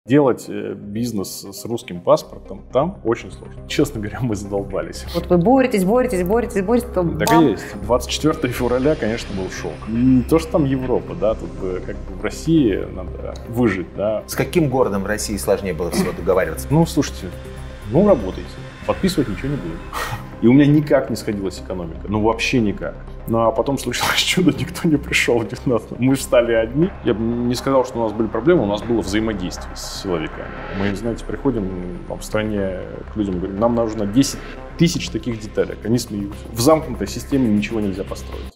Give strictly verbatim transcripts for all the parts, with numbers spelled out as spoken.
Делать бизнес с русским паспортом там очень сложно. Честно говоря, мы задолбались. Вот вы боретесь, боретесь, боретесь, боретесь. Потом так бам! И есть. двадцать четвёртого февраля, конечно, был шок. Не то, что там Европа, да, тут как бы в России надо выжить, да. С каким городом в России сложнее было всего договариваться? Ну, слушайте, ну, работайте. Подписывать ничего не буду. И у меня никак не сходилась экономика. Ну, вообще никак. Ну, а потом случилось чудо, никто не пришел в девятнадцатом. Мы встали одни. Я бы не сказал, что у нас были проблемы, у нас было взаимодействие с силовиками. Мы, знаете, приходим там, в стране к людям и говорим, нам нужно десять тысяч таких деталек. Они смеются. В замкнутой системе ничего нельзя построить.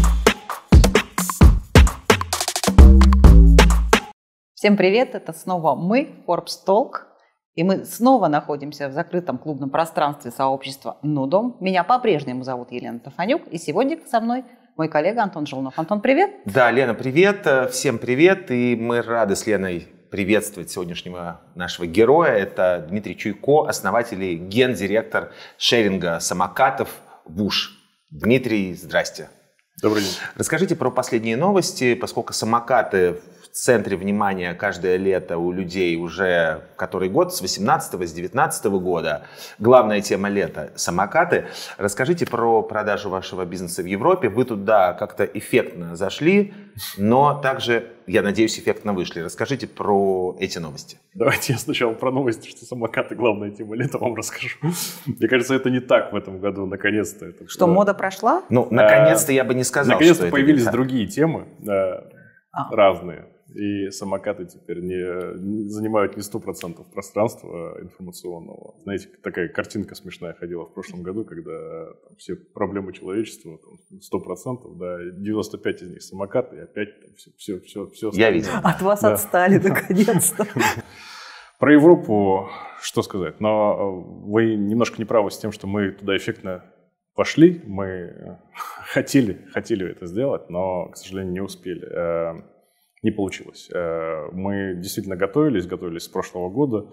Всем привет, это снова мы, Forbes Talk. И мы снова находимся в закрытом клубном пространстве сообщества «Нудом». Меня по-прежнему зовут Елена Тафанюк, и сегодня со мной мой коллега Антон Желунов. Антон, привет! Да, Лена, привет! Всем привет! И мы рады с Леной приветствовать сегодняшнего нашего героя. Это Дмитрий Чуйко, основатель и гендиректор шеринга самокатов «Вуш». Дмитрий, здрасте! Добрый день! Расскажите про последние новости, поскольку самокаты в центре внимания каждое лето у людей уже который год, с восемнадцатого, с девятнадцатого года. Главная тема лета – самокаты. Расскажите про продажу вашего бизнеса в Европе. Вы туда как-то эффектно зашли, но также, я надеюсь, эффектно вышли. Расскажите про эти новости. Давайте я сначала про новости, что самокаты – главная тема лета, вам расскажу. Мне кажется, это не так в этом году, наконец-то. Это, что, да. Мода прошла? Ну, наконец-то я бы не сказал, наконец-то что появились это другие темы, да, а. разные. И самокаты теперь не, не занимают не сто процентов пространства информационного. Знаете, такая картинка смешная ходила в прошлом году, когда там, все проблемы человечества, там, сто процентов, да, девяносто пять из них самокаты, и опять там, все, все, все, все Я видел. От вас да. отстали, наконец-то. Про Европу что сказать? Но вы немножко не правы с тем, что мы туда эффектно пошли. Мы хотели, хотели это сделать, но, к сожалению, не успели. Не получилось. Мы действительно готовились, готовились с прошлого года,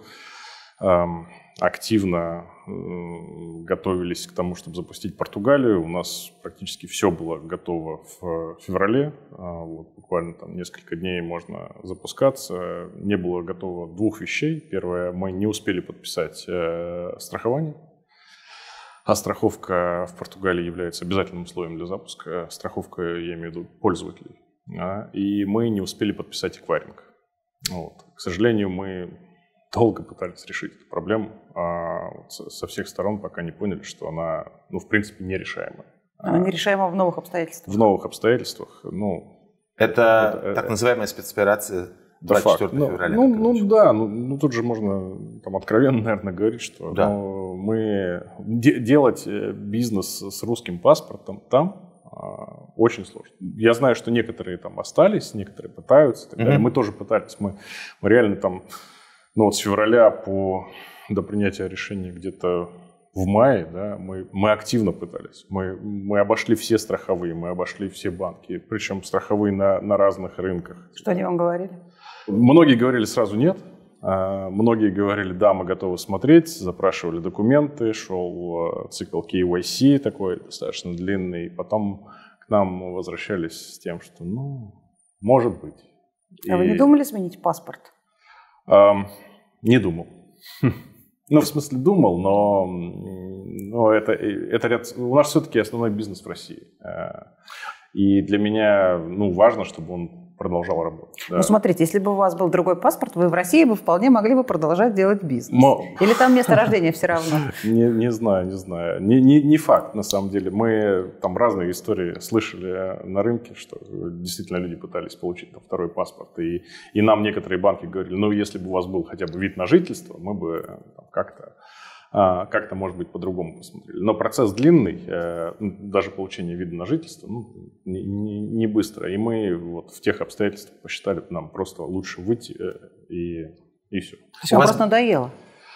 активно готовились к тому, чтобы запустить Португалию. У нас практически все было готово в феврале. Вот, буквально там несколько дней можно запускаться. Не было готово двух вещей. Первое, мы не успели подписать страхование. А страховка в Португалии является обязательным условием для запуска. Страховка, я имею в виду, пользователей. И мы не успели подписать эквайринг. Вот. К сожалению, мы долго пытались решить эту проблему, а вот со всех сторон пока не поняли, что она, ну, в принципе, нерешаемая. Она нерешаема в новых обстоятельствах. В новых обстоятельствах, ну... Это, это так называемая спецоперация двадцать четвёртого февраля. Ну, ну, ну да, ну, ну тут же можно там откровенно, наверное, говорить, что да. ну, мы де- делать бизнес с русским паспортом там очень сложно. Я знаю, что некоторые там остались, некоторые пытаются. Так mm-hmm. Мы тоже пытались. Мы, мы реально там, ну вот с февраля по, до принятия решения где-то в мае, да, мы, мы активно пытались. Мы, мы обошли все страховые, мы обошли все банки, причем страховые на, на разных рынках. Что они вам говорили? Многие говорили сразу нет. Многие говорили, да, мы готовы смотреть, запрашивали документы, шел цикл кей вай си такой достаточно длинный, потом к нам возвращались с тем, что, ну, может быть. А И... вы не думали сменить паспорт? Эм, не думал. Ну, в смысле, думал, но, но это, это ряд... у нас все-таки основной бизнес в России. И для меня, ну, важно, чтобы он продолжал работать. Да. Ну, смотрите, если бы у вас был другой паспорт, вы в России бы вполне могли бы продолжать делать бизнес. Но... Или там место рождения все равно? Не, не знаю, не знаю. Не, не, не факт, на самом деле. Мы там разные истории слышали на рынке, что действительно люди пытались получить там второй паспорт. И, и нам некоторые банки говорили, ну, если бы у вас был хотя бы вид на жительство, мы бы там, как-то... как-то, может быть, по-другому посмотрели. Но процесс длинный, даже получение вида на жительство, ну, не, не, не быстро. И мы вот в тех обстоятельствах посчитали, нам просто лучше выйти и, и все. То есть вам вас... просто надоело?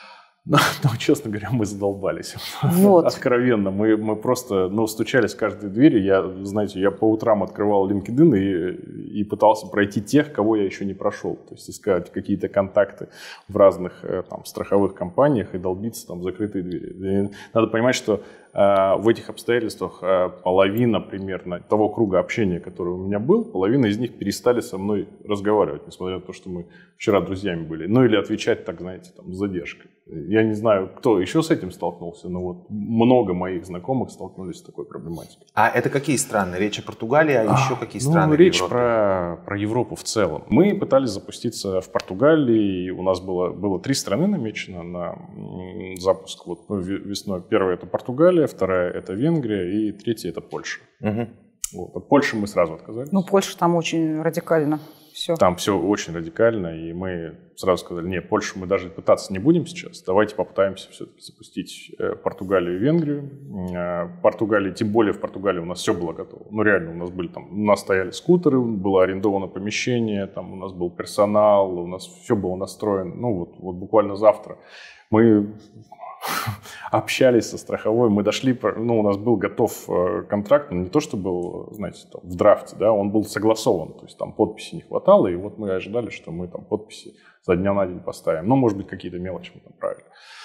Ну, ну, честно говоря, мы задолбались. Вот. Откровенно. Мы, мы просто ну, стучались в каждую дверь. Я, знаете, я по утрам открывал LinkedIn и, и пытался пройти тех, кого я еще не прошел. То есть искать какие-то контакты в разных там, страховых компаниях и долбиться там в закрытые двери. И надо понимать, что э, в этих обстоятельствах э, половина примерно того круга общения, который у меня был, половина из них перестали со мной разговаривать, несмотря на то, что мы вчера друзьями были. Ну или отвечать, так знаете, там, с задержкой. Я не знаю, кто еще с этим столкнулся, но вот много моих знакомых столкнулись с такой проблематикой. А это какие страны? Речь о Португалии, а, а еще какие ну, страны речь в Европе? Про, про Европу в целом. Мы пытались запуститься в Португалии. У нас было, было три страны намечено на запуск вот, весной. Первая – это Португалия, вторая – это Венгрия и третья – это Польша. Угу. Вот. От Польши мы сразу отказались. Ну, Польша там очень радикально. Все. Там все очень радикально, и мы сразу сказали, нет, Польшу мы даже пытаться не будем сейчас, давайте попытаемся все-таки запустить Португалию и Венгрию. Португалия, тем более в Португалии у нас все было готово. Ну реально, у нас были там, у нас стояли скутеры, было арендовано помещение, там у нас был персонал, у нас все было настроено. Ну вот, вот буквально завтра мы общались со страховой, мы дошли, ну, у нас был готов контракт, но не то, что был, знаете, там, в драфте, да, он был согласован, то есть там подписи не хватало, и вот мы ожидали, что мы там подписи за дня на день поставим. Ну, может быть, какие-то мелочи мы там правили.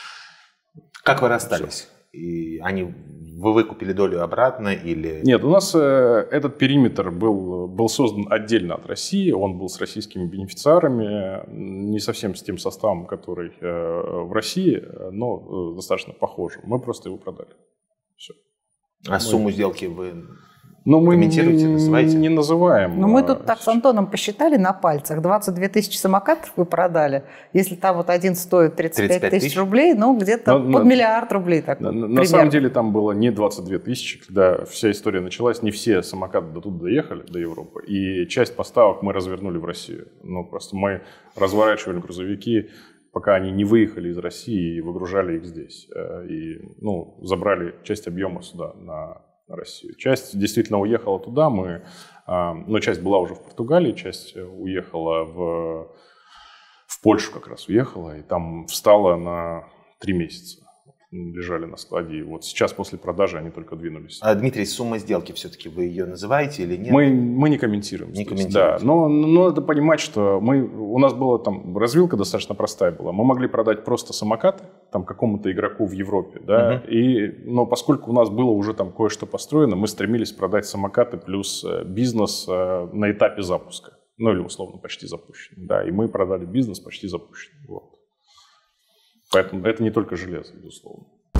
Как вы расстались? И они, вы выкупили долю обратно или... Нет, у нас э, этот периметр был, был создан отдельно от России, он был с российскими бенефициарами, не совсем с тем составом, который э, в России, но э, достаточно похожим. Мы просто его продали. Все. А мы... сумму сделки вы... Но мы комментируете, не, называете? Не называем. Но мы тут так с Антоном посчитали на пальцах. двадцать две тысячи самокатов вы продали. Если там вот один стоит тридцать пять тысяч рублей, ну где-то но, под но, миллиард рублей. Так, на, на самом деле там было не двадцать две тысячи, когда вся история началась, не все самокаты до туда доехали, до Европы. И часть поставок мы развернули в Россию. Ну просто мы разворачивали грузовики, пока они не выехали из России и выгружали их здесь. И ну, забрали часть объема сюда на... Россию. Часть действительно уехала туда, мы, ну, часть была уже в Португалии, часть уехала в, в Польшу как раз уехала, и там встала на три месяца. Лежали на складе, и вот сейчас после продажи они только двинулись. А, Дмитрий, сумма сделки все-таки вы ее называете или нет? Мы, мы не комментируем. Не здесь, да. Но, но надо понимать, что мы, у нас была там развилка достаточно простая была. Мы могли продать просто самокаты там, какому-то игроку в Европе, да, uh-huh. и, но поскольку у нас было уже там кое-что построено, мы стремились продать самокаты плюс бизнес на этапе запуска. Ну или условно почти запущенный. Да, и мы продали бизнес почти запущенный. Вот. Поэтому это не только железо, безусловно.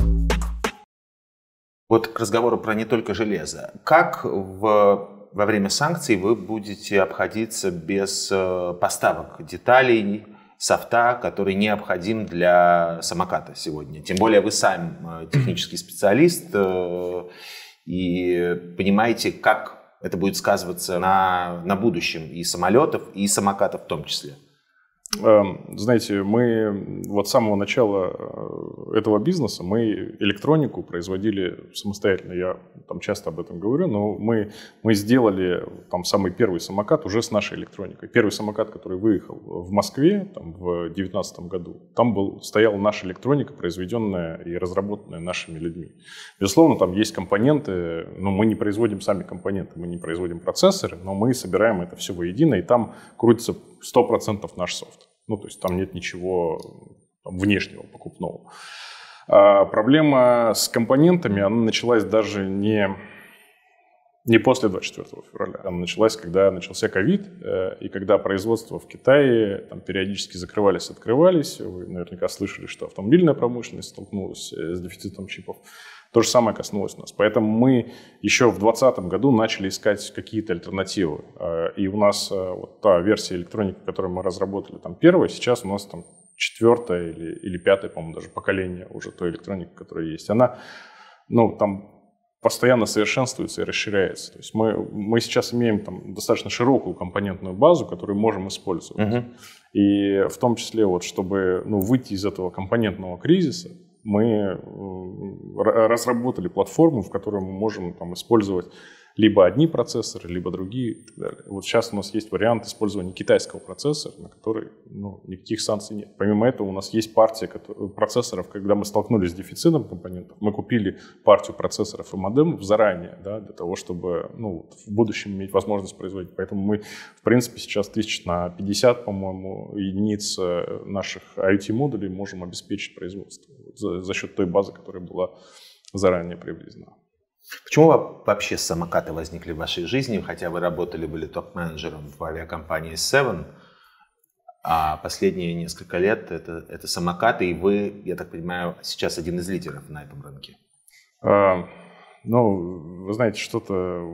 Вот к разговору про не только железо. Как в, во время санкций вы будете обходиться без поставок деталей, софта, который необходим для самоката сегодня? Тем более вы сам технический специалист и понимаете, как это будет сказываться на, на будущем и самолетов, и самокатов в том числе. Знаете, мы вот с самого начала этого бизнеса мы электронику производили самостоятельно. Я там часто об этом говорю, но мы, мы сделали там самый первый самокат уже с нашей электроникой. Первый самокат, который выехал в Москве там, в две тысячи девятнадцатом году, там был, стояла наша электроника, произведенная и разработанная нашими людьми. Безусловно, там есть компоненты, но мы не производим сами компоненты, мы не производим процессоры, но мы собираем это все воедино, и там крутится сто процентов наш софт. Ну, то есть там нет ничего там, внешнего, покупного. А проблема с компонентами, она началась даже не, не после двадцать четвёртого февраля. Она началась, когда начался ковид, и когда производство в Китае там, периодически закрывались, открывались. Вы наверняка слышали, что автомобильная промышленность столкнулась с дефицитом чипов. То же самое коснулось нас. Поэтому мы еще в двадцатом году начали искать какие-то альтернативы. И у нас вот та версия электроники, которую мы разработали, там первая, сейчас у нас там четвертое или, или пятое, по-моему, даже поколение уже той электроники, которая есть. Она, ну, там постоянно совершенствуется и расширяется. То есть мы, мы сейчас имеем там достаточно широкую компонентную базу, которую можем использовать. Uh-huh. И в том числе, вот, чтобы ну, выйти из этого компонентного кризиса, мы разработали платформу, в которой мы можем там, использовать либо одни процессоры, либо другие и так далее. Вот сейчас у нас есть вариант использования китайского процессора, на который ну, никаких санкций нет. Помимо этого у нас есть партия процессоров, когда мы столкнулись с дефицитом компонентов, мы купили партию процессоров и модемов заранее, да, для того, чтобы ну, в будущем иметь возможность производить. Поэтому мы, в принципе, сейчас тысяч на пятьдесят, по-моему, единиц наших ай о ти-модулей можем обеспечить производство за, за счет той базы, которая была заранее приобретена. Почему вообще самокаты возникли в вашей жизни, хотя вы работали, были топ-менеджером в авиакомпании Seven, а последние несколько лет это, это самокаты, и вы, я так понимаю, сейчас один из лидеров на этом рынке? А, ну, вы знаете, что-то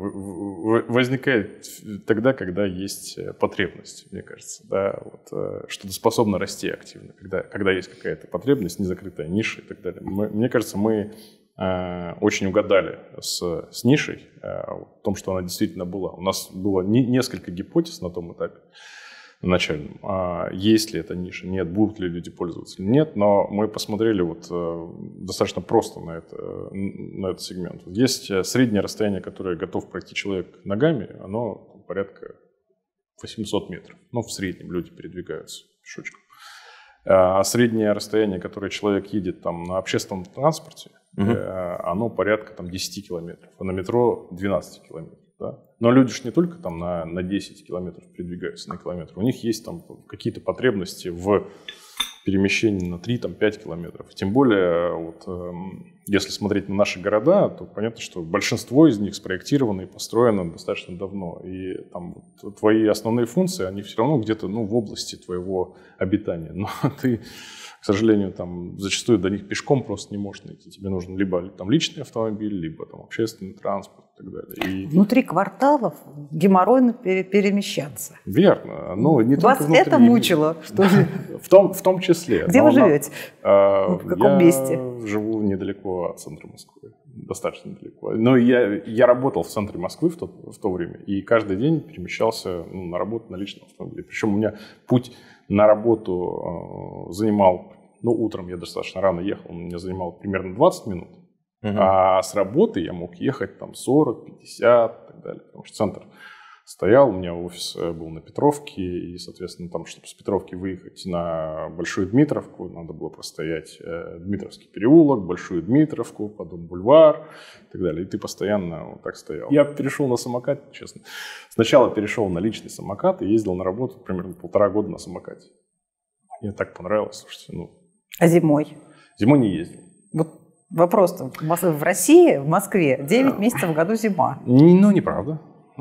возникает тогда, когда есть потребность, мне кажется, да, вот, что-то способно расти активно, когда, когда есть какая-то потребность, незакрытая ниша и так далее. Мы, мне кажется, мы очень угадали с, с нишей, в том, что она действительно была. У нас было не, несколько гипотез на том этапе начальном. Есть ли эта ниша, нет, будут ли люди пользоваться или нет, но мы посмотрели вот достаточно просто на, это, на этот сегмент. Есть среднее расстояние, которое готов пройти человек ногами, оно порядка восемьсот метров. Ну, в среднем люди передвигаются пешочком. А среднее расстояние, которое человек едет там, на общественном транспорте, Uh-huh. оно порядка там, десять километров, а на метро двенадцать километров. Да? Но люди же не только там, на, на десять километров передвигаются на километр, у них есть там, какие-то потребности в перемещении на три-пять километров. Тем более, вот, э, если смотреть на наши города, то понятно, что большинство из них спроектировано и построено достаточно давно. И там, вот, твои основные функции, они все равно где-то ну, в области твоего обитания. Но ты... К сожалению, там зачастую до них пешком просто не можешь найти. Тебе нужен либо там, личный автомобиль, либо там, общественный транспорт и так далее. И... Внутри кварталов геморройно пере- перемещаться. Верно. Но не Вас только внутри. Это мучило, что ли? В том, в том числе. Где Но вы на... живете? А, в каком я месте? Живу недалеко от центра Москвы. Достаточно недалеко. Но я, я работал в центре Москвы в то, в то время. И каждый день перемещался ну, на работу на личном автомобиле. Причем у меня путь на работу э, занимал, ну, утром я достаточно рано ехал, он меня занимал примерно двадцать минут, uh-huh. а с работы я мог ехать там сорок, пятьдесят и так далее, потому что центр стоял, у меня офис был на Петровке, и, соответственно, там, чтобы с Петровки выехать на Большую Дмитровку, надо было простоять э, Дмитровский переулок, Большую Дмитровку, потом бульвар и так далее, и ты постоянно вот так стоял. Я перешел на самокат, честно. Сначала перешел на личный самокат и ездил на работу примерно полтора года на самокате. Мне так понравилось, слушайте, ну. А зимой? Зимой не ездил. Вот вопрос-то. В России, в Москве, девять месяцев в году зима. Ну, неправда.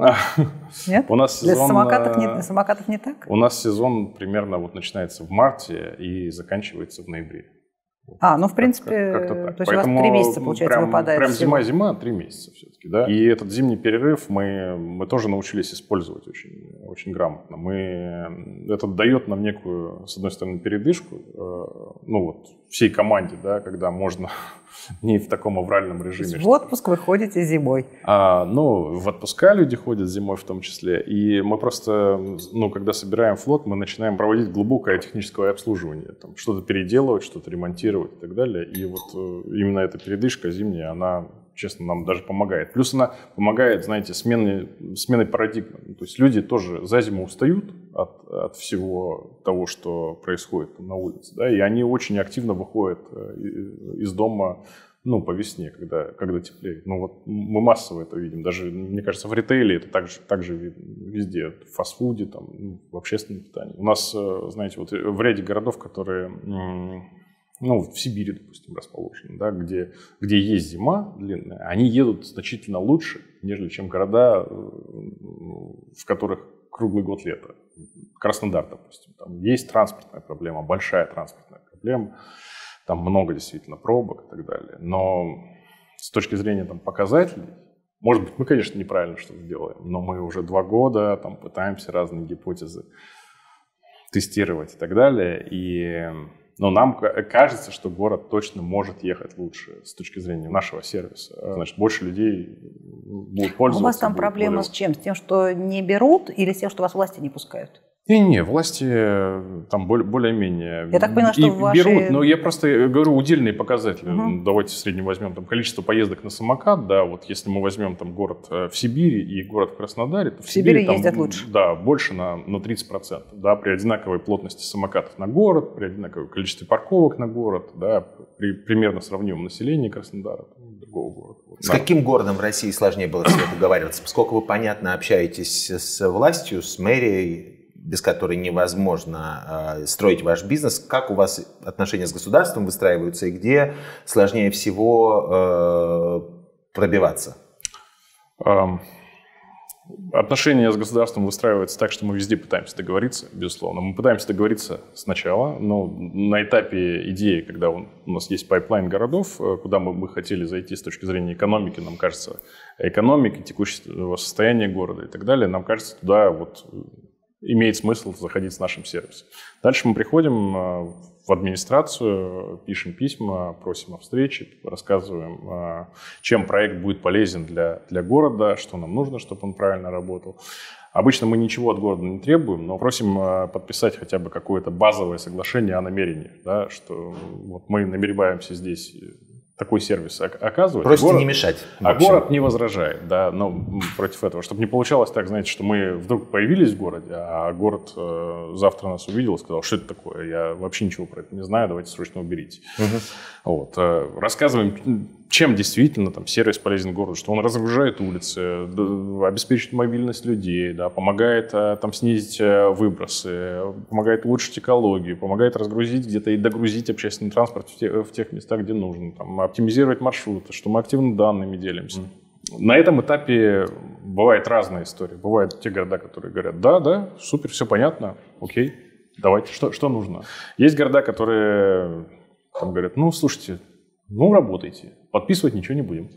Нет? У нас сезон, Для самокатов не, самокатов не так? У нас сезон примерно вот начинается в марте и заканчивается в ноябре. А, ну в принципе, как, как-то так. То есть Поэтому у вас три месяца, получается, прям, выпадает прям всего. зима-зима, три месяца все-таки, да. И этот зимний перерыв мы, мы тоже научились использовать очень, очень грамотно. Мы, это дает нам некую, с одной стороны, передышку, э, ну вот, всей команде, да, когда можно не в таком авральном режиме. В отпуск вы ходите зимой. А, ну, в отпуска люди ходят зимой в том числе. И мы просто, ну, когда собираем флот, мы начинаем проводить глубокое техническое обслуживание. Там, что-то переделывать, что-то ремонтировать и так далее. И вот именно эта передышка зимняя, она, честно, нам даже помогает. Плюс она помогает, знаете, сменой, сменой парадигмы. То есть люди тоже за зиму устают от, от всего того, что происходит на улице. Да, и они очень активно выходят из дома, ну, по весне, когда, когда теплеет. Ну, вот мы массово это видим. Даже, мне кажется, в ритейле это также, также видно везде. В фастфуде, там, в общественном питании. У нас, знаете, вот в ряде городов, которые, ну, в Сибири, допустим, расположены, да, где, где есть зима длинная, они едут значительно лучше, нежели чем города, в которых круглый год лето. Краснодар, допустим. Там есть транспортная проблема, большая транспортная проблема. Там много действительно пробок и так далее. Но с точки зрения там, показателей, может быть, мы, конечно, неправильно что-то делаем, но мы уже два года там, пытаемся разные гипотезы тестировать и так далее. И но нам кажется, что город точно может ехать лучше с точки зрения нашего сервиса. Значит, больше людей будут пользоваться. У вас там проблема более... с чем? С тем, что не берут, или с тем, что вас власти не пускают? Не-не, власти там более-менее я так поняла, что ваши... берут, но я просто говорю удельные показатели. Угу. Давайте в среднем возьмем там количество поездок на самокат, да, вот если мы возьмем там город в Сибири и город в Краснодаре, то в, в Сибири, Сибири там, ездят лучше. Да, больше на, на тридцать процентов, да, при одинаковой плотности самокатов на город, при одинаковом количестве парковок на город, да, при примерно сравнимом населении Краснодара, там, другого города. С да. каким городом в России сложнее было всего договариваться? Поскольку вы, понятно, общаетесь с властью, с мэрией, без которой невозможно э, строить ваш бизнес. Как у вас отношения с государством выстраиваются и где сложнее всего э, пробиваться? Um, отношения с государством выстраиваются так, что мы везде пытаемся договориться, безусловно. Мы пытаемся договориться сначала, но на этапе идеи, когда у нас есть пайплайн городов, куда мы бы хотели зайти с точки зрения экономики, нам кажется, экономики, текущего состояния города и так далее, нам кажется, туда вот... имеет смысл заходить с нашим сервисом. Дальше мы приходим в администрацию, пишем письма, просим о встрече, рассказываем, чем проект будет полезен для, для города, что нам нужно, чтобы он правильно работал. Обычно мы ничего от города не требуем, но просим подписать хотя бы какое-то базовое соглашение о намерениях, да, что вот мы намереваемся здесь такой сервис оказывать. Просто город, не мешать. А город не возражает, да, но против этого. Чтобы не получалось так, знаете, что мы вдруг появились в городе, а город э, завтра нас увидел и сказал, что это такое, я вообще ничего про это не знаю, давайте срочно уберите. Угу. Вот, э, рассказываем, чем действительно там, сервис полезен городу, что он разгружает улицы, обеспечивает мобильность людей, да, помогает э, там, снизить выбросы, помогает улучшить экологию, помогает разгрузить где-то и догрузить общественный транспорт в, те, в тех местах, где нужно, там, оптимизировать маршруты, что мы активно данными делимся. Mm. На этом этапе бывает разная история. Бывают те города, которые говорят, да, да, супер, все понятно, окей, давайте, что, что нужно. Есть города, которые там, говорят, ну, слушайте, ну, работайте, подписывать ничего не будем.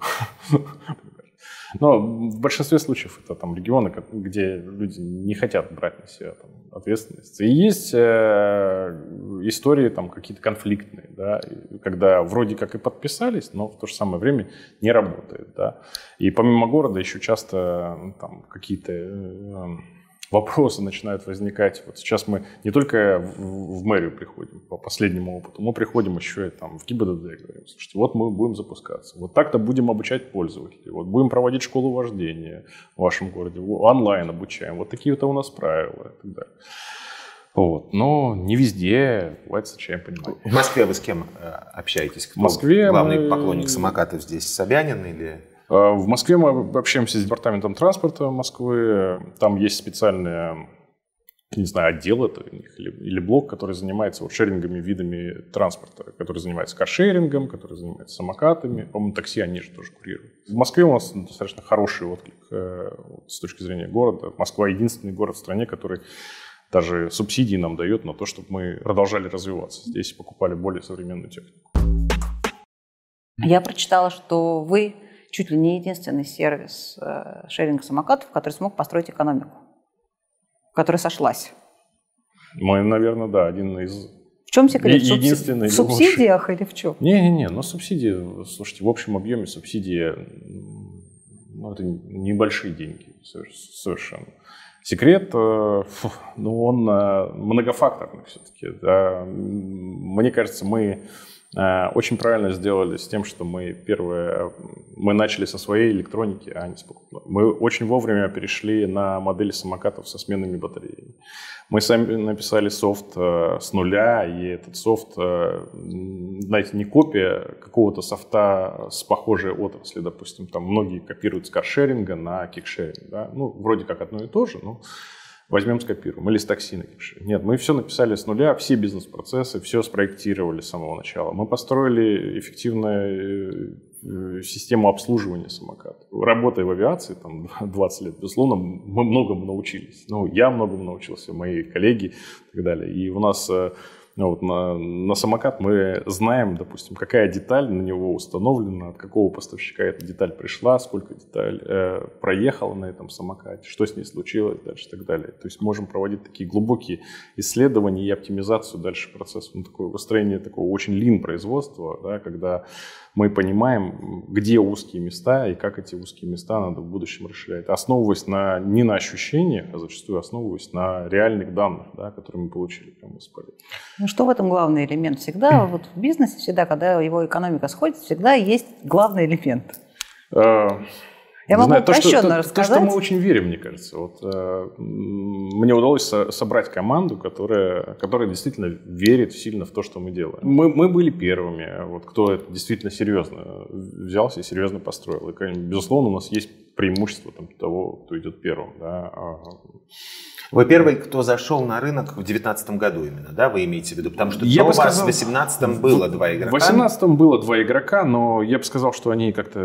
Но в большинстве случаев это там регионы, где люди не хотят брать на себя там, ответственность. И есть э, истории там какие-то конфликтные, да, когда вроде как и подписались, но в то же самое время не работает. Да. И помимо города еще часто ну, там, какие-то э, вопросы начинают возникать. Вот сейчас мы не только в, в мэрию приходим по последнему опыту, мы приходим еще и там, в ГИБДД и говорим, слушайте, вот мы будем запускаться, вот так-то будем обучать пользователей, вот будем проводить школу вождения в вашем городе, онлайн обучаем, вот такие-то у нас правила и так далее. Вот. Но не везде бывает с отчаянием понимания. В Москве вы с кем общаетесь? Кто в Москве главный мы... поклонник самокатов здесь? Собянин или... В Москве мы общаемся с департаментом транспорта Москвы. Там есть специальные, не знаю, отдел это или, или блок, который занимается вот шерингами, видами транспорта, который занимается каршерингом, который занимается самокатами. По-моему, такси они же тоже курируют. В Москве у нас достаточно хороший отклик вот, с точки зрения города. Москва единственный город в стране, который даже субсидии нам дает на то, чтобы мы продолжали развиваться. Здесь покупали более современную технику. Я прочитала, что вы чуть ли не единственный сервис э, шеринга самокатов, который смог построить экономику, которая сошлась. Мы, наверное, да, один из... В чем секрет? Единственный. В субсидиях или в чем? Не-не-не, но субсидии, слушайте, в общем объеме субсидии, ну, это небольшие деньги совершенно. Секрет, фу, ну, он многофакторный все-таки. Да. Мне кажется, мы... очень правильно сделали с тем, что мы первое, мы начали со своей электроники, а не с покупной. Мы очень вовремя перешли на модели самокатов со сменными батареями. Мы сами написали софт с нуля, и этот софт, знаете, не копия какого-то софта с похожей отрасли, допустим, там многие копируют с каршеринга на кикшеринг, да? Ну, вроде как одно и то же, но возьмем, скопируем. Или с такси на кикшеринг. Нет, мы все написали с нуля, все бизнес-процессы, все спроектировали с самого начала. Мы построили эффективную систему обслуживания самокатов. Работая в авиации, там, двадцать лет, безусловно, мы многому научились. Ну, я многому научился, мои коллеги и так далее. И у нас Вот, на, на самокат мы знаем, допустим, какая деталь на него установлена, от какого поставщика эта деталь пришла, сколько деталь э, проехала на этом самокате, что с ней случилось дальше и так далее. То есть можем проводить такие глубокие исследования и оптимизацию дальше процесса. Ну, такое выстроение такого очень lean производства, да, когда мы понимаем, где узкие места и как эти узкие места надо в будущем расширять, основываясь на, не на ощущениях, а зачастую основываясь на реальных данных, да, которые мы получили прямо из поля. Ну, что в этом главный элемент? Всегда вот в бизнесе, всегда, когда его экономика сходит, всегда есть главный элемент. Я могу знаю, упрощенно то, что, рассказать. То, что мы очень верим, мне кажется. Вот, э, мне удалось со- собрать команду, которая, которая действительно верит сильно в то, что мы делаем. Мы, мы были первыми, вот, кто это действительно серьезно взялся и серьезно построил. И, конечно, безусловно, у нас есть преимущество там, того, кто идет первым. Да. Вы первый, кто зашел на рынок в две тысячи девятнадцатом году именно, да, вы имеете в виду? Потому что я у бы вас сказал, в две тысячи восемнадцатом было два игрока. В две тысячи восемнадцатом было два игрока, но я бы сказал, что они как-то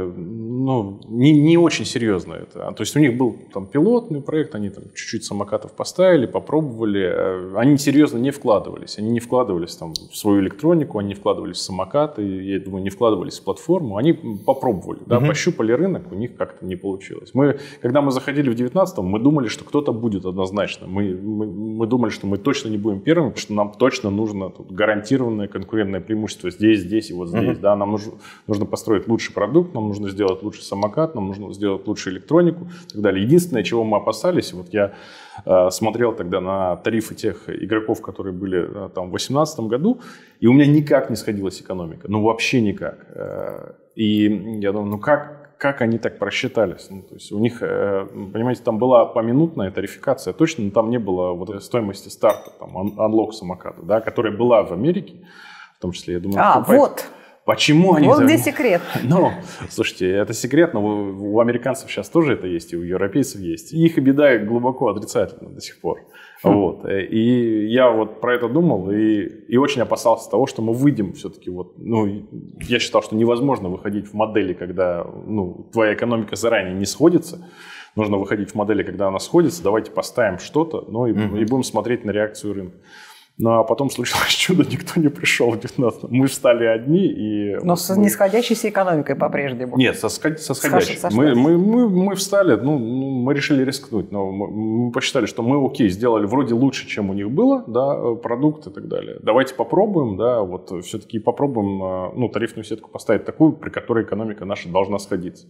ну, не, не очень серьезно это. То есть у них был там пилотный проект, они там чуть-чуть самокатов поставили, попробовали. Они серьезно не вкладывались. Они не вкладывались там, в свою электронику, они не вкладывались в самокаты, я думаю, не вкладывались в платформу. Они попробовали, да, uh-huh. пощупали рынок, у них как-то не получилось. Мы, когда мы заходили в две тысячи девятнадцатом, мы думали, что кто-то будет однозначно. Мы, мы, мы думали, что мы точно не будем первыми, потому что нам точно нужно тут гарантированное конкурентное преимущество здесь, здесь и вот здесь. Uh-huh. Да? Нам нужно, нужно построить лучший продукт, нам нужно сделать лучший самокат, нам нужно сделать лучшую электронику и так далее. Единственное, чего мы опасались, вот я э, смотрел тогда на тарифы тех игроков, которые были э, там в две тысячи восемнадцатом году, и у меня никак не сходилась экономика, ну вообще никак. Э, и я думаю, ну как? Как они так просчитались? Ну, то есть у них, понимаете, там была поминутная тарификация точно, но там не было вот стоимости старта, там, unlock самоката, да, которая была в Америке, в том числе, я думаю... А, что вот! Почему они... Вот где секрет. Ну, слушайте, это секрет, но у, у американцев сейчас тоже это есть, и у европейцев есть. И их беда глубоко отрицательна до сих пор. Хм. Вот. И я вот про это думал и, и очень опасался того, что мы выйдем все-таки вот... Ну, я считал, что невозможно выходить в модели, когда ну, твоя экономика заранее не сходится. Нужно выходить в модели, когда она сходится. Давайте поставим что-то, ну и, mm-hmm. и будем смотреть на реакцию рынка. Ну, а потом случилось чудо, никто не пришел в девятнадцатом. Мы встали одни и... Но с нисходящейся экономикой по-прежнему. Нет, со, со сходящей. Мы, мы, мы, мы встали, ну, мы решили рискнуть. Но мы, мы посчитали, что мы, окей, сделали вроде лучше, чем у них было, да, продукт и так далее. Давайте попробуем, да, вот все-таки попробуем, ну, тарифную сетку поставить такую, при которой экономика наша должна сходиться.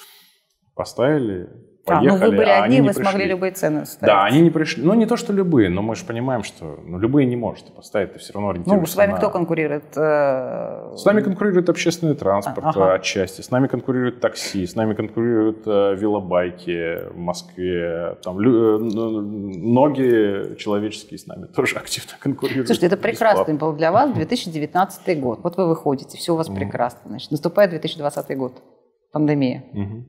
Поставили... Поехали, а, ну вы были а одни, они вы не смогли пришли. Любые цены ставить. Да, они не пришли. Ну, не то, что любые, но мы же понимаем, что ну, любые не можете поставить, ты все равно ориентируешься. Ну, с вами на... кто конкурирует? С нами конкурирует общественный транспорт ага. отчасти, с нами конкурирует такси, с нами конкурируют э, велобайки в Москве. Там, лю... ноги человеческие с нами тоже активно конкурируют. Слушайте, это прекрасный был для вас две тысячи девятнадцатый год. Вот вы выходите, все у вас mm. прекрасно. Значит, наступает две тысячи двадцатый год, пандемия. Mm-hmm.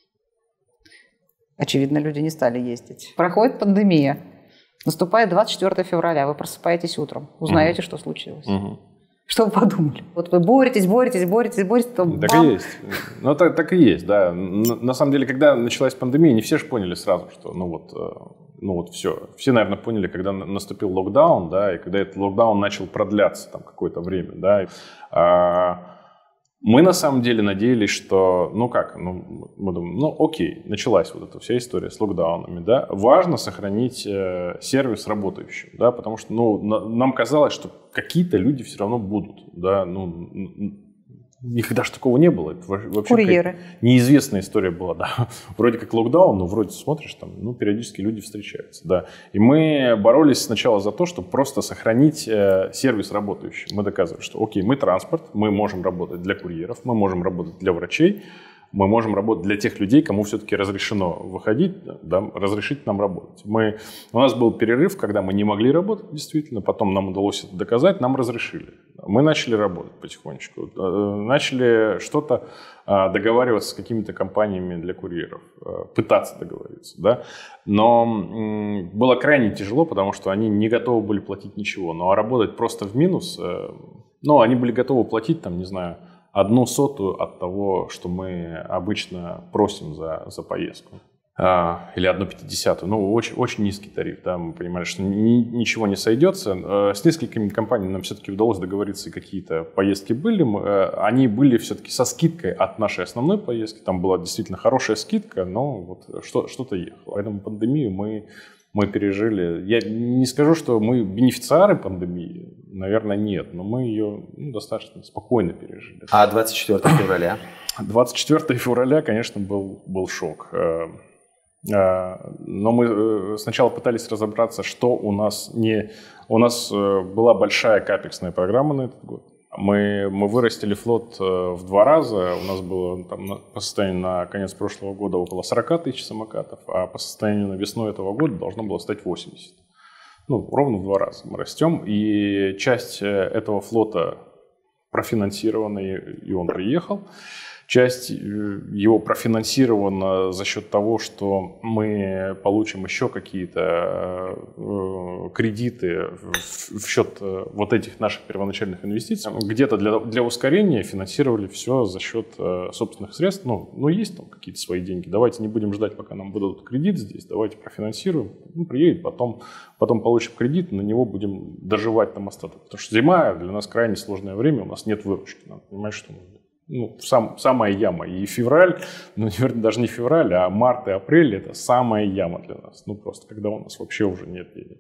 Очевидно, люди не стали ездить. Проходит пандемия. Наступает двадцать четвёртого февраля. Вы просыпаетесь утром. Узнаете, угу. что случилось. Угу. Что вы подумали? Вот вы боретесь, боретесь, боретесь, боретесь. То так бам! И есть. Ну, так, так и есть, да. На, на самом деле, когда началась пандемия, не все же поняли сразу, что ну вот, ну вот все. Все, наверное, поняли, когда наступил локдаун, да, и когда этот локдаун начал продляться там какое-то время, да. А, мы на самом деле надеялись, что, ну как, ну, мы думаем, ну окей, началась вот эта вся история с локдаунами, да, важно сохранить э, сервис работающим, да, потому что, ну, на, нам казалось, что какие-то люди все равно будут, да, ну, никогда же такого не было. Это вообще курьеры. Неизвестная история была, да. Вроде как локдаун, но вроде смотришь, там, ну, периодически люди встречаются, да. И мы боролись сначала за то, чтобы просто сохранить э, сервис работающий. Мы доказывали, что, окей, мы транспорт, мы можем работать для курьеров, мы можем работать для врачей, мы можем работать для тех людей, кому все-таки разрешено выходить, да, разрешить нам работать. Мы, у нас был перерыв, когда мы не могли работать, действительно, потом нам удалось это доказать, нам разрешили. Мы начали работать потихонечку, начали что-то договариваться с какими-то компаниями для курьеров, пытаться договориться, да. Но было крайне тяжело, потому что они не готовы были платить ничего. Ну а работать просто в минус, ну они были готовы платить, там, не знаю, одну сотую от того, что мы обычно просим за, за поездку. А, или одну пятидесятую. Ну, очень, очень низкий тариф. Да, мы понимали, что ни, ничего не сойдется. С несколькими компаниями нам все-таки удалось договориться, и какие-то поездки были. Мы, они были все-таки со скидкой от нашей основной поездки. Там была действительно хорошая скидка, но вот что, что-то ехало. Поэтому пандемию мы, мы пережили. Я не скажу, что мы бенефициары пандемии. Наверное, нет. Но мы ее ну, достаточно спокойно пережили. А двадцать четвёртого февраля? двадцать четвёртого февраля, конечно, был, был шок. Но мы сначала пытались разобраться, что у нас не... У нас была большая капексная программа на этот год. Мы, мы вырастили флот в два раза. У нас было там, по состоянию на конец прошлого года около сорок тысяч самокатов, а по состоянию на весну этого года должно было стать восемьдесят. Ну, ровно в два раза мы растем. И часть этого флота профинансирована, и он приехал. Часть его профинансирована за счет того, что мы получим еще какие-то кредиты в счет вот этих наших первоначальных инвестиций. Где-то для, для ускорения финансировали все за счет собственных средств. Ну, ну, есть там какие-то свои деньги. Давайте не будем ждать, пока нам выдадут кредит здесь. Давайте профинансируем. Ну, приедет, потом, потом получим кредит, на него будем доживать там остаток. Потому что зима для нас крайне сложное время, у нас нет выручки. Надо понимать, что мы... Ну, сам, самая яма. И февраль, ну, наверное, даже не февраль, а март и апрель – это самая яма для нас. Ну, просто когда у нас вообще уже нет денег.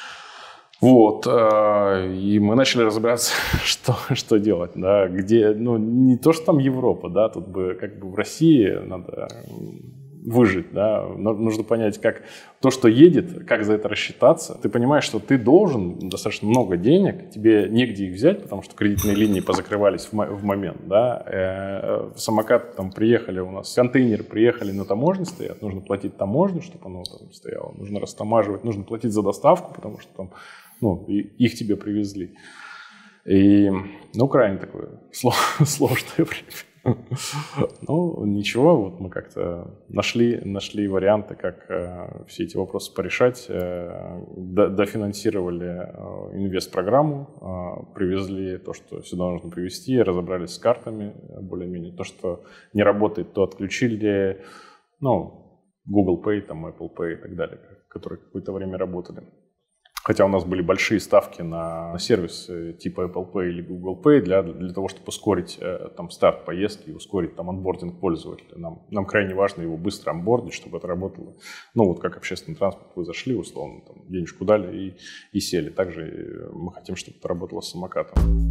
Вот. И мы начали разбираться, что, что делать. Да, где, ну, не то, что там Европа, да, тут бы как бы в России надо выжить, да, нужно понять, как то, что едет, как за это рассчитаться. Ты понимаешь, что ты должен достаточно много денег, тебе негде их взять, потому что кредитные линии позакрывались в, в момент, да. Э, самокаты там приехали у нас, контейнеры приехали на таможне стоят, нужно платить таможню, чтобы оно там стояло, нужно растамаживать, нужно платить за доставку, потому что там, ну, их тебе привезли. И, ну, крайне такое сложное время. Ну, ничего, вот мы как-то нашли, нашли варианты, как э, все эти вопросы порешать. Э, до, дофинансировали э, инвест-программу, э, привезли то, что сюда нужно привезти, разобрались с картами более-менее. То, что не работает, то отключили. Ну, Google Pay, там, Apple Pay и так далее, которые какое-то время работали. Хотя у нас были большие ставки на сервис типа Apple Pay или Google Pay для, для того, чтобы ускорить там, старт поездки и ускорить там, онбординг пользователя. Нам, нам крайне важно его быстро онбордить, чтобы это работало. Ну, вот как общественный транспорт, вы зашли, условно, там, денежку дали и, и сели. Также мы хотим, чтобы это работало с самокатом.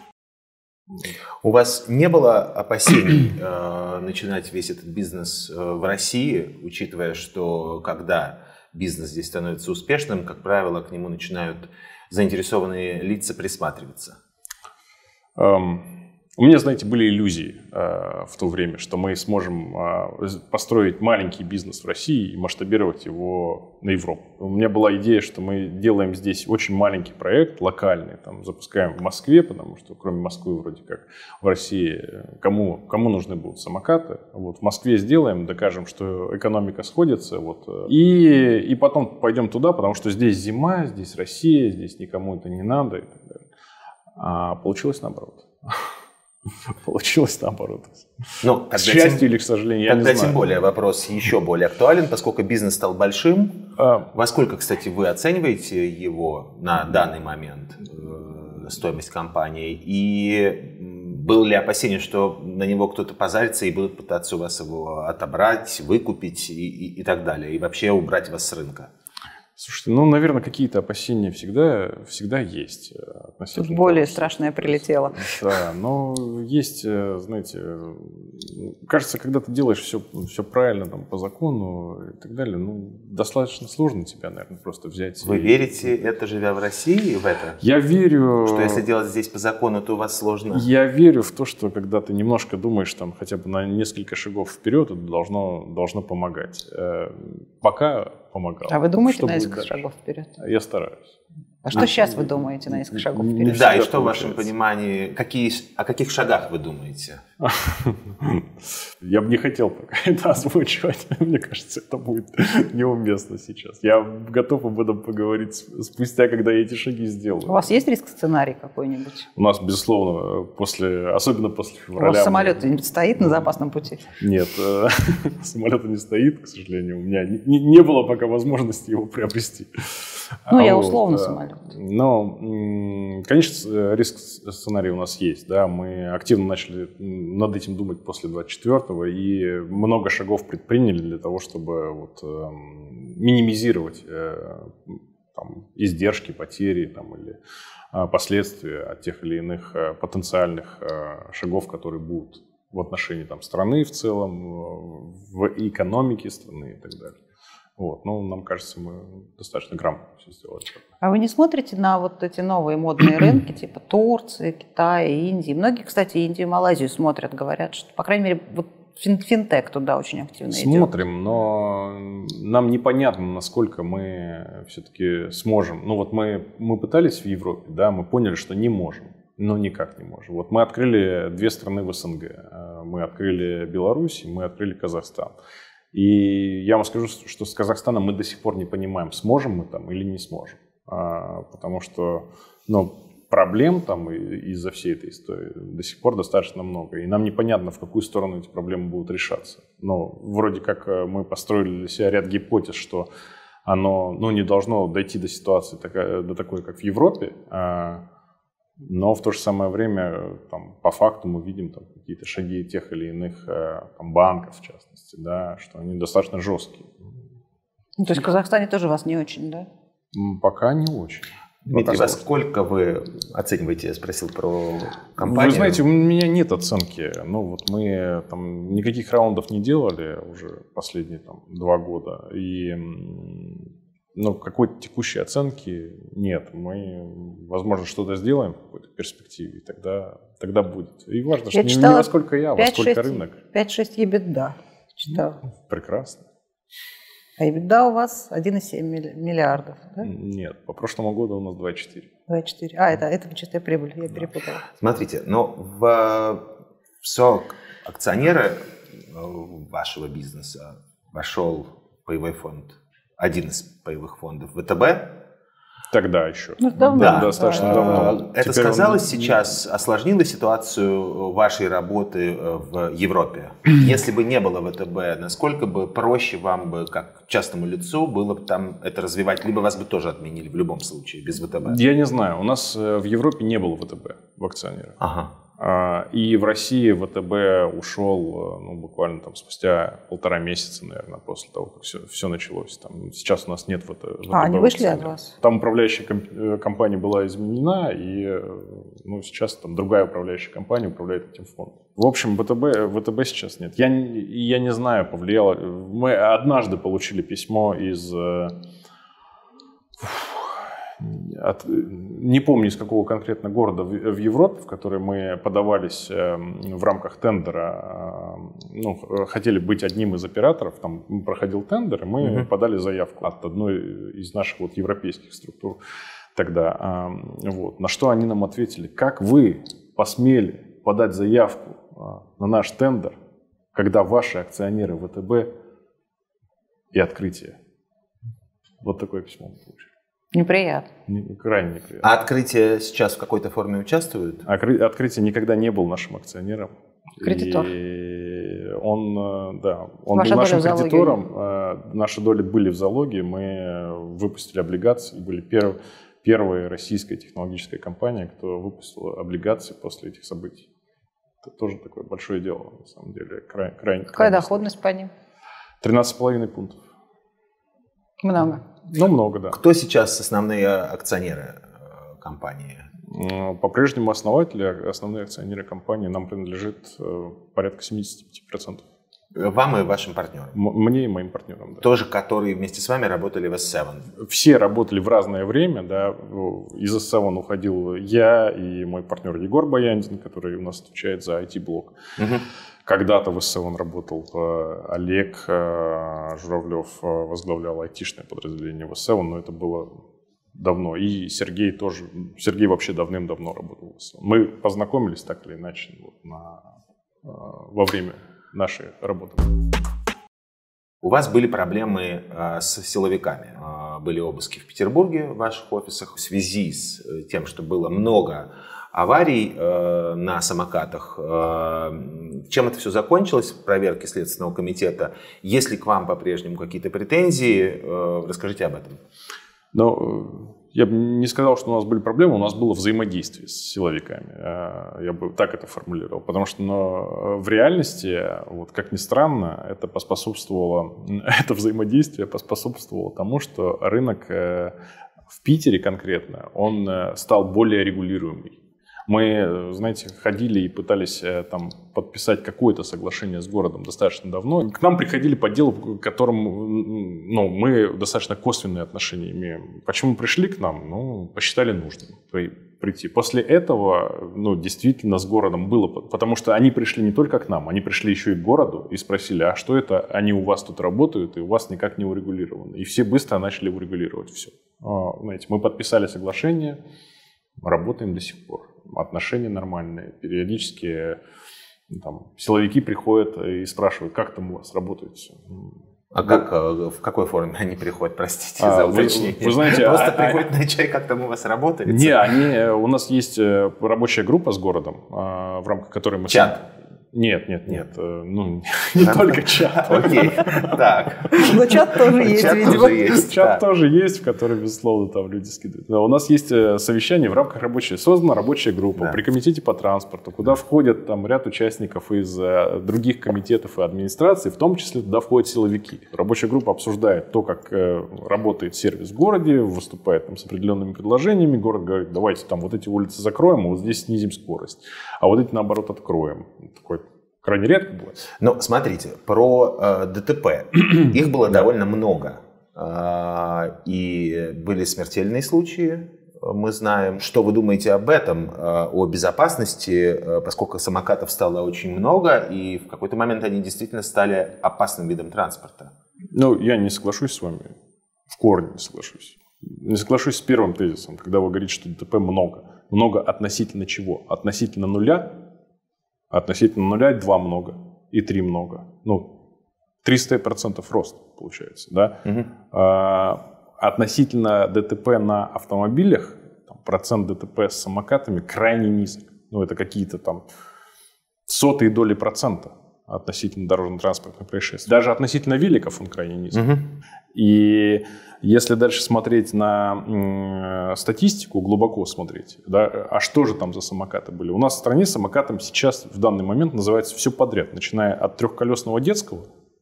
У вас не было опасений э, начинать весь этот бизнес э, в России, учитывая, что когда бизнес здесь становится успешным, как правило, к нему начинают заинтересованные лица присматриваться? Um, у меня, знаете, были иллюзии uh, в то время, что мы сможем uh, построить маленький бизнес в России и масштабировать его на Европу. У меня была идея, что мы делаем здесь очень маленький проект, локальный, там, запускаем в Москве, потому что кроме Москвы вроде как в России кому, кому нужны будут самокаты. Вот в Москве сделаем, докажем, что экономика сходится. Вот, и, и потом пойдем туда, потому что здесь зима, здесь Россия, здесь никому это не надо и так далее. А получилось наоборот. Получилось наоборот. Ну, к счастью тем, или к сожалению, я не знаю. Тогда тем более вопрос еще более актуален, поскольку бизнес стал большим. А, во сколько, кстати, вы оцениваете его на данный момент, э, стоимость компании? И было ли опасение, что на него кто-то позарится и будут пытаться у вас его отобрать, выкупить и, и, и так далее, и вообще убрать вас с рынка? Слушайте, ну, наверное, какие-то опасения всегда, всегда есть. Тут более того, страшное прилетело. Да, но есть, знаете, кажется, когда ты делаешь все, все правильно, там, по закону и так далее, ну, достаточно сложно тебя, наверное, просто взять. Вы и... верите, это живя в России, в это? Я верю... Что если делать здесь по закону, то у вас сложно? Я верю в то, что когда ты немножко думаешь там хотя бы на несколько шагов вперед, это должно, должно помогать. Пока помогало. А вы думаете на несколько шагов вперед? Я стараюсь. А что сейчас вы думаете на несколько шагов вперед? Да, и что в вашем понимании, какие, о каких шагах вы думаете? Я бы не хотел пока это озвучивать. Мне кажется, это будет неуместно сейчас. Я готов об этом поговорить спустя, когда я эти шаги сделаю. У вас есть риск-сценарий какой-нибудь? У нас, безусловно, после, особенно после февраля... У вас самолет мы... стоит на запасном пути? Нет, самолета не стоит, к сожалению. У меня не, не было пока возможности его приобрести. Ну, а я вот, условно самолет. Но, конечно, риск-сценарий у нас есть. Да? Мы активно начали над этим думать после двадцать четвёртого и много шагов предприняли для того, чтобы вот, э, минимизировать э, там, издержки, потери там, или э, последствия от тех или иных э, потенциальных э, шагов, которые будут в отношении там, страны в целом, в экономике страны и так далее. Вот. Ну, нам кажется, мы достаточно грамотно все сделали. А вы не смотрите на вот эти новые модные рынки, типа Турции, Китая, Индии? Многие, кстати, Индию и Малайзию смотрят, говорят, что, по крайней мере, вот финтех туда очень активно идет. Смотрим, но нам непонятно, насколько мы все-таки сможем. Ну, вот мы, мы пытались в Европе, да, мы поняли, что не можем. Но никак не можем. Вот мы открыли две страны в СНГ. Мы открыли Беларусь, мы открыли Казахстан. И я вам скажу, что с Казахстаном мы до сих пор не понимаем, сможем мы там или не сможем. А, потому что ну, проблем там из-за всей этой истории до сих пор достаточно много. И нам непонятно, в какую сторону эти проблемы будут решаться. Но вроде как мы построили для себя ряд гипотез, что оно ну, не должно дойти до ситуации такая, до такой, как в Европе. А, но в то же самое время там, по факту мы видим там, какие-то шаги тех или иных там, банков, в частности, да, что они достаточно жесткие. Ну, то есть в Казахстане тоже вас не очень, да? Пока не очень. Дмитрий, во сколько вы оцениваете, я спросил про компанию? Вы знаете, у меня нет оценки. Ну, вот мы там никаких раундов не делали уже последние там, два года. И ну, какой-то текущей оценки нет. Мы, возможно, что-то сделаем в какой-то перспективе, и тогда, тогда будет. И важно, что не, не во сколько я, а во сколько рынок. пять-шесть EBITDA. Читала. Прекрасно. А EBITDA у вас один и семь миллиардов, да? Нет, по прошлому году у нас два и четыре. два и четыре. А, это, это чистая прибыль, я перепутала. Смотрите, но в все акционеры вашего бизнеса вошел паевой фонд, один из паевых фондов ВТБ. Тогда еще. Ну, давно. Да, достаточно давно. Это Теперь сказалось он... сейчас, осложнило ситуацию вашей работы в Европе? Если бы не было ВТБ, насколько бы проще вам бы, как частному лицу, было бы там это развивать? Либо вас бы тоже отменили в любом случае, без ВТБ? Я не знаю. У нас в Европе не было ВТБ в акционерах. Ага. И в России ВТБ ушел ну, буквально там, спустя полтора месяца, наверное, после того, как все, все началось. Там, сейчас у нас нет ВТБ. А, они вышли от вас? Там управляющая компания была изменена, и ну, сейчас там другая управляющая компания управляет этим фондом. В общем, ВТБ, ВТБ сейчас нет. Я, я не знаю, повлияло. Мы однажды получили письмо из... От, не помню, из какого конкретно города в, в Европе, в который мы подавались э, в рамках тендера, э, ну, хотели быть одним из операторов, там проходил тендер, и мы uh-huh. подали заявку от одной из наших вот, европейских структур тогда. Э, вот, на что они нам ответили: как вы посмели подать заявку э, на наш тендер, когда ваши акционеры ВТБ и Открытие? Вот такое письмо мы получили. Неприятно. Не, крайне неприятно. А Открытие сейчас в какой-то форме участвует? Откры- Открытие никогда не был нашим акционером. Кредитор. И он, да, он Ваша был нашим доля кредитором. Наши доли были в залоге. Мы выпустили облигации. Были перв, первая российская технологическая компания, кто выпустила облигации после этих событий. Это тоже такое большое дело, на самом деле. Край, крайне, Какая крайне доходность по ним? тринадцать с половиной пунктов. Много. Ну, много, да. Кто сейчас основные акционеры компании? По-прежнему основатели, основные акционеры компании нам принадлежит порядка семьдесят пять процентов. Вам и вашим партнерам? Мне и моим партнерам, да. Тоже, которые вместе с вами работали в эс семь? Все работали в разное время, да. Из эс семь уходил я и мой партнер Егор Баяндин, который у нас отвечает за ай ти-блок. Угу. Когда-то в эс семь работал Олег Журавлев, возглавлял айтишное подразделение в эс семь, но это было давно. И Сергей тоже. Сергей вообще давным-давно работал. Мы познакомились так или иначе вот, на, во время нашей работы. У вас были проблемы э, с силовиками. Э, были обыски в Петербурге в ваших офисах в связи с тем, что было много аварий э, на самокатах. Э, чем это все закончилось в проверке Следственного комитета? Есть ли к вам по-прежнему какие-то претензии? Э, расскажите об этом. Ну, я бы не сказал, что у нас были проблемы, у нас было взаимодействие с силовиками. Я бы так это формулировал. Потому что но в реальности, вот, как ни странно, это поспособствовало, это взаимодействие поспособствовало тому, что рынок в Питере конкретно, он стал более регулируемый. Мы, знаете, ходили и пытались там подписать какое-то соглашение с городом достаточно давно. К нам приходили по делу, к которому ну, мы достаточно косвенные отношения имеем. Почему пришли к нам? Ну, посчитали нужным прийти. После этого, ну, действительно с городом было, потому что они пришли не только к нам, они пришли еще и к городу и спросили, а что это, они у вас тут работают и у вас никак не урегулировано. И все быстро начали урегулировать все. Знаете, мы подписали соглашение, работаем до сих пор. Отношения нормальные. Периодически там, силовики приходят и спрашивают, как там у вас работает все. А вы... как, в какой форме они приходят, простите а, за уточнение? Вы, вы знаете, Просто а, приходят а, на чай, как там у вас работает? Не, они, у нас есть рабочая группа с городом, в рамках которой мы... Чат? Нет, нет, нет. Ну, не только чат. Окей, так. Но чат тоже есть, видимо. Чат тоже есть, в который, безусловно, там люди скидывают. У нас есть совещание в рамках рабочей. Создана рабочая группа при комитете по транспорту, куда входят там ряд участников из других комитетов и администраций, в том числе туда входят силовики. Рабочая группа обсуждает то, как работает сервис в городе, выступает там с определенными предложениями. Город говорит, давайте там вот эти улицы закроем, а вот здесь снизим скорость, а вот эти, наоборот, откроем. Такой крайне редко бывает. Ну, смотрите, про э, ДТП. Их было довольно много. Э, и были смертельные случаи, мы знаем. Что вы думаете об этом, э, о безопасности, э, поскольку самокатов стало очень много, и в какой-то момент они действительно стали опасным видом транспорта? Ну, я не соглашусь с вами. В корне не соглашусь. Не соглашусь с первым тезисом, когда вы говорите, что ДТП много. Много относительно чего? Относительно нуля? Относительно нуля два много и три много. Ну, триста процентов рост получается. Да? Угу. А, относительно ДТП на автомобилях, там, процент ДТП с самокатами крайне низок. Ну, это какие-то там сотые доли процента относительно дорожно-транспортных происшествий. Даже относительно великов он крайне низок. Угу. И если дальше смотреть на статистику, глубоко смотреть, да, а что же там за самокаты были? У нас в стране самокатом сейчас в данный момент называется все подряд, начиная от трехколесного детского,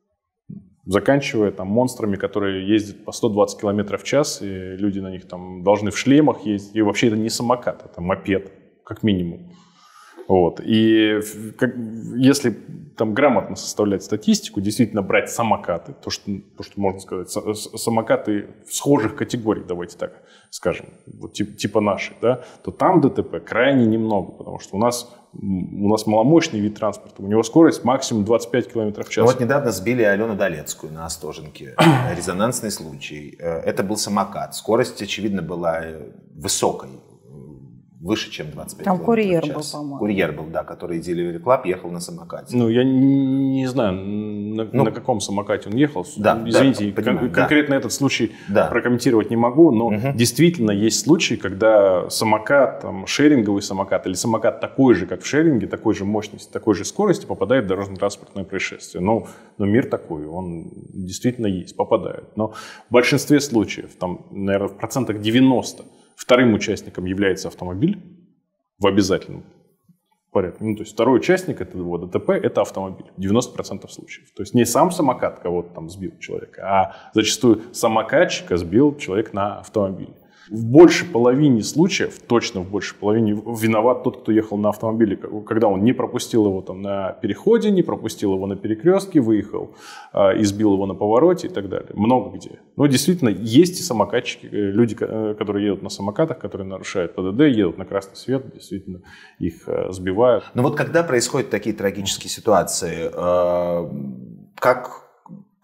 заканчивая там монстрами, которые ездят по сто двадцать километров в час, и люди на них там должны в шлемах ездить. И вообще это не самокат, это мопед, как минимум. Вот. И как, если там грамотно составлять статистику, действительно брать самокаты, то, что, то, что можно сказать, самокаты в схожих категориях, давайте так скажем, вот, тип, типа наших, да, то там ДТП крайне немного, потому что у нас, у нас маломощный вид транспорта, у него скорость максимум двадцать пять километров в час. Ну, вот недавно сбили Алену Долецкую на Остоженке, резонансный случай. Это был самокат, скорость, очевидно, была высокой. Выше, чем двадцать пять Там курьер в час. был, по-моему. Курьер был, да, который из Delivery Club ехал на самокате. Ну, я не, не знаю, на, ну, на каком самокате он ехал. Да, Извините, да, понимаю, кон- конкретно да. этот случай да. прокомментировать не могу, но угу. действительно есть случаи, когда самокат, там, шеринговый самокат или самокат такой же, как в шеринге, такой же мощности, такой же скорости попадает в дорожно-транспортное происшествие. Но, но мир такой, он действительно есть, попадает. Но в большинстве случаев, там, наверное, в процентах девяносто вторым участником является автомобиль. В обязательном порядке. Ну, то есть второй участник этого ДТП – это автомобиль. девяносто процентов случаев. То есть не сам самокат кого-то там сбил человека, а зачастую самокатчика сбил человек на автомобиле. В большей половине случаев, точно в большей половине, виноват тот, кто ехал на автомобиле, когда он не пропустил его там на переходе, не пропустил его на перекрестке, выехал, э, избил его на повороте и так далее. Много где. Но действительно есть и самокатчики, люди, которые едут на самокатах, которые нарушают ПДД, едут на красный свет, действительно их э, сбивают. Но вот когда происходят такие трагические ситуации, э, как...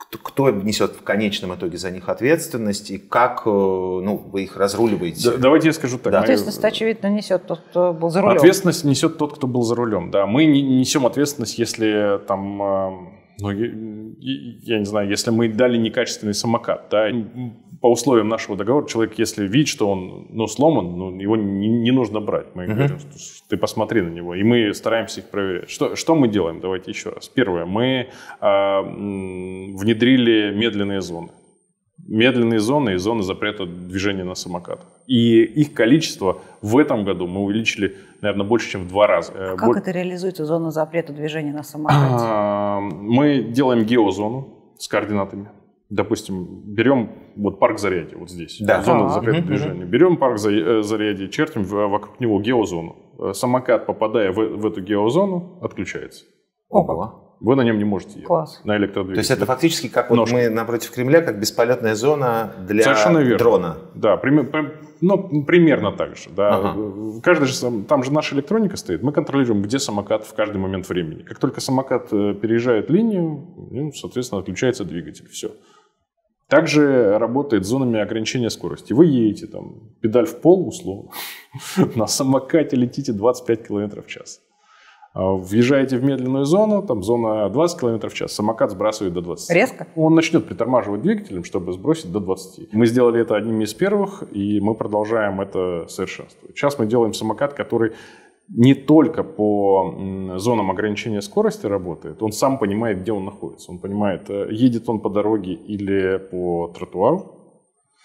кто несет в конечном итоге за них ответственность и как ну, вы их разруливаете? Да, давайте я скажу так. Да. Ответственность, очевидно, несет тот, кто был за рулем. Ответственность несет тот, кто был за рулем. Да. Мы не несем ответственность, если там, ну, я не знаю, если мы дали некачественный самокат. Да. По условиям нашего договора человек, если видит, что он ну, сломан, ну, его не, не нужно брать. Мы uh-huh. говорим, что ты посмотри на него. И мы стараемся их проверять. Что, что мы делаем? Давайте еще раз. Первое. Мы а, внедрили медленные зоны. Медленные зоны и зоны запрета движения на самокатах. И их количество в этом году мы увеличили, наверное, больше, чем в два раза. А как Боль... это реализуется, зона запрета движения на самокате? А, мы делаем геозону с координатами. Допустим, берем вот парк Зарядье, вот здесь, да. зона запрета uh-huh. движения. Берем парк Зарядье, чертим вокруг него геозону. Самокат, попадая в, в эту геозону, отключается. Ого. Вы на нем не можете ехать. Класс. На электродвигателе. То есть это фактически как вот мы напротив Кремля, как бесполетная зона для дрона. Да, пример, ну, примерно так же. Да. Ага. Каждый же, там же наша электроника стоит. Мы контролируем, где самокат в каждый момент времени. Как только самокат переезжает линию, ну, соответственно, отключается двигатель. Все. Также работает с зонами ограничения скорости. Вы едете, там, педаль в пол, условно, на самокате летите двадцать пять километров в час. Въезжаете в медленную зону, там зона двадцать километров в час, самокат сбрасывает до двадцати. Резко? Он начнет притормаживать двигателем, чтобы сбросить до двадцати. Мы сделали это одними из первых, и мы продолжаем это совершенствовать. Сейчас мы делаем самокат, который не только по зонам ограничения скорости работает, он сам понимает, где он находится. Он понимает, едет он по дороге или по тротуару.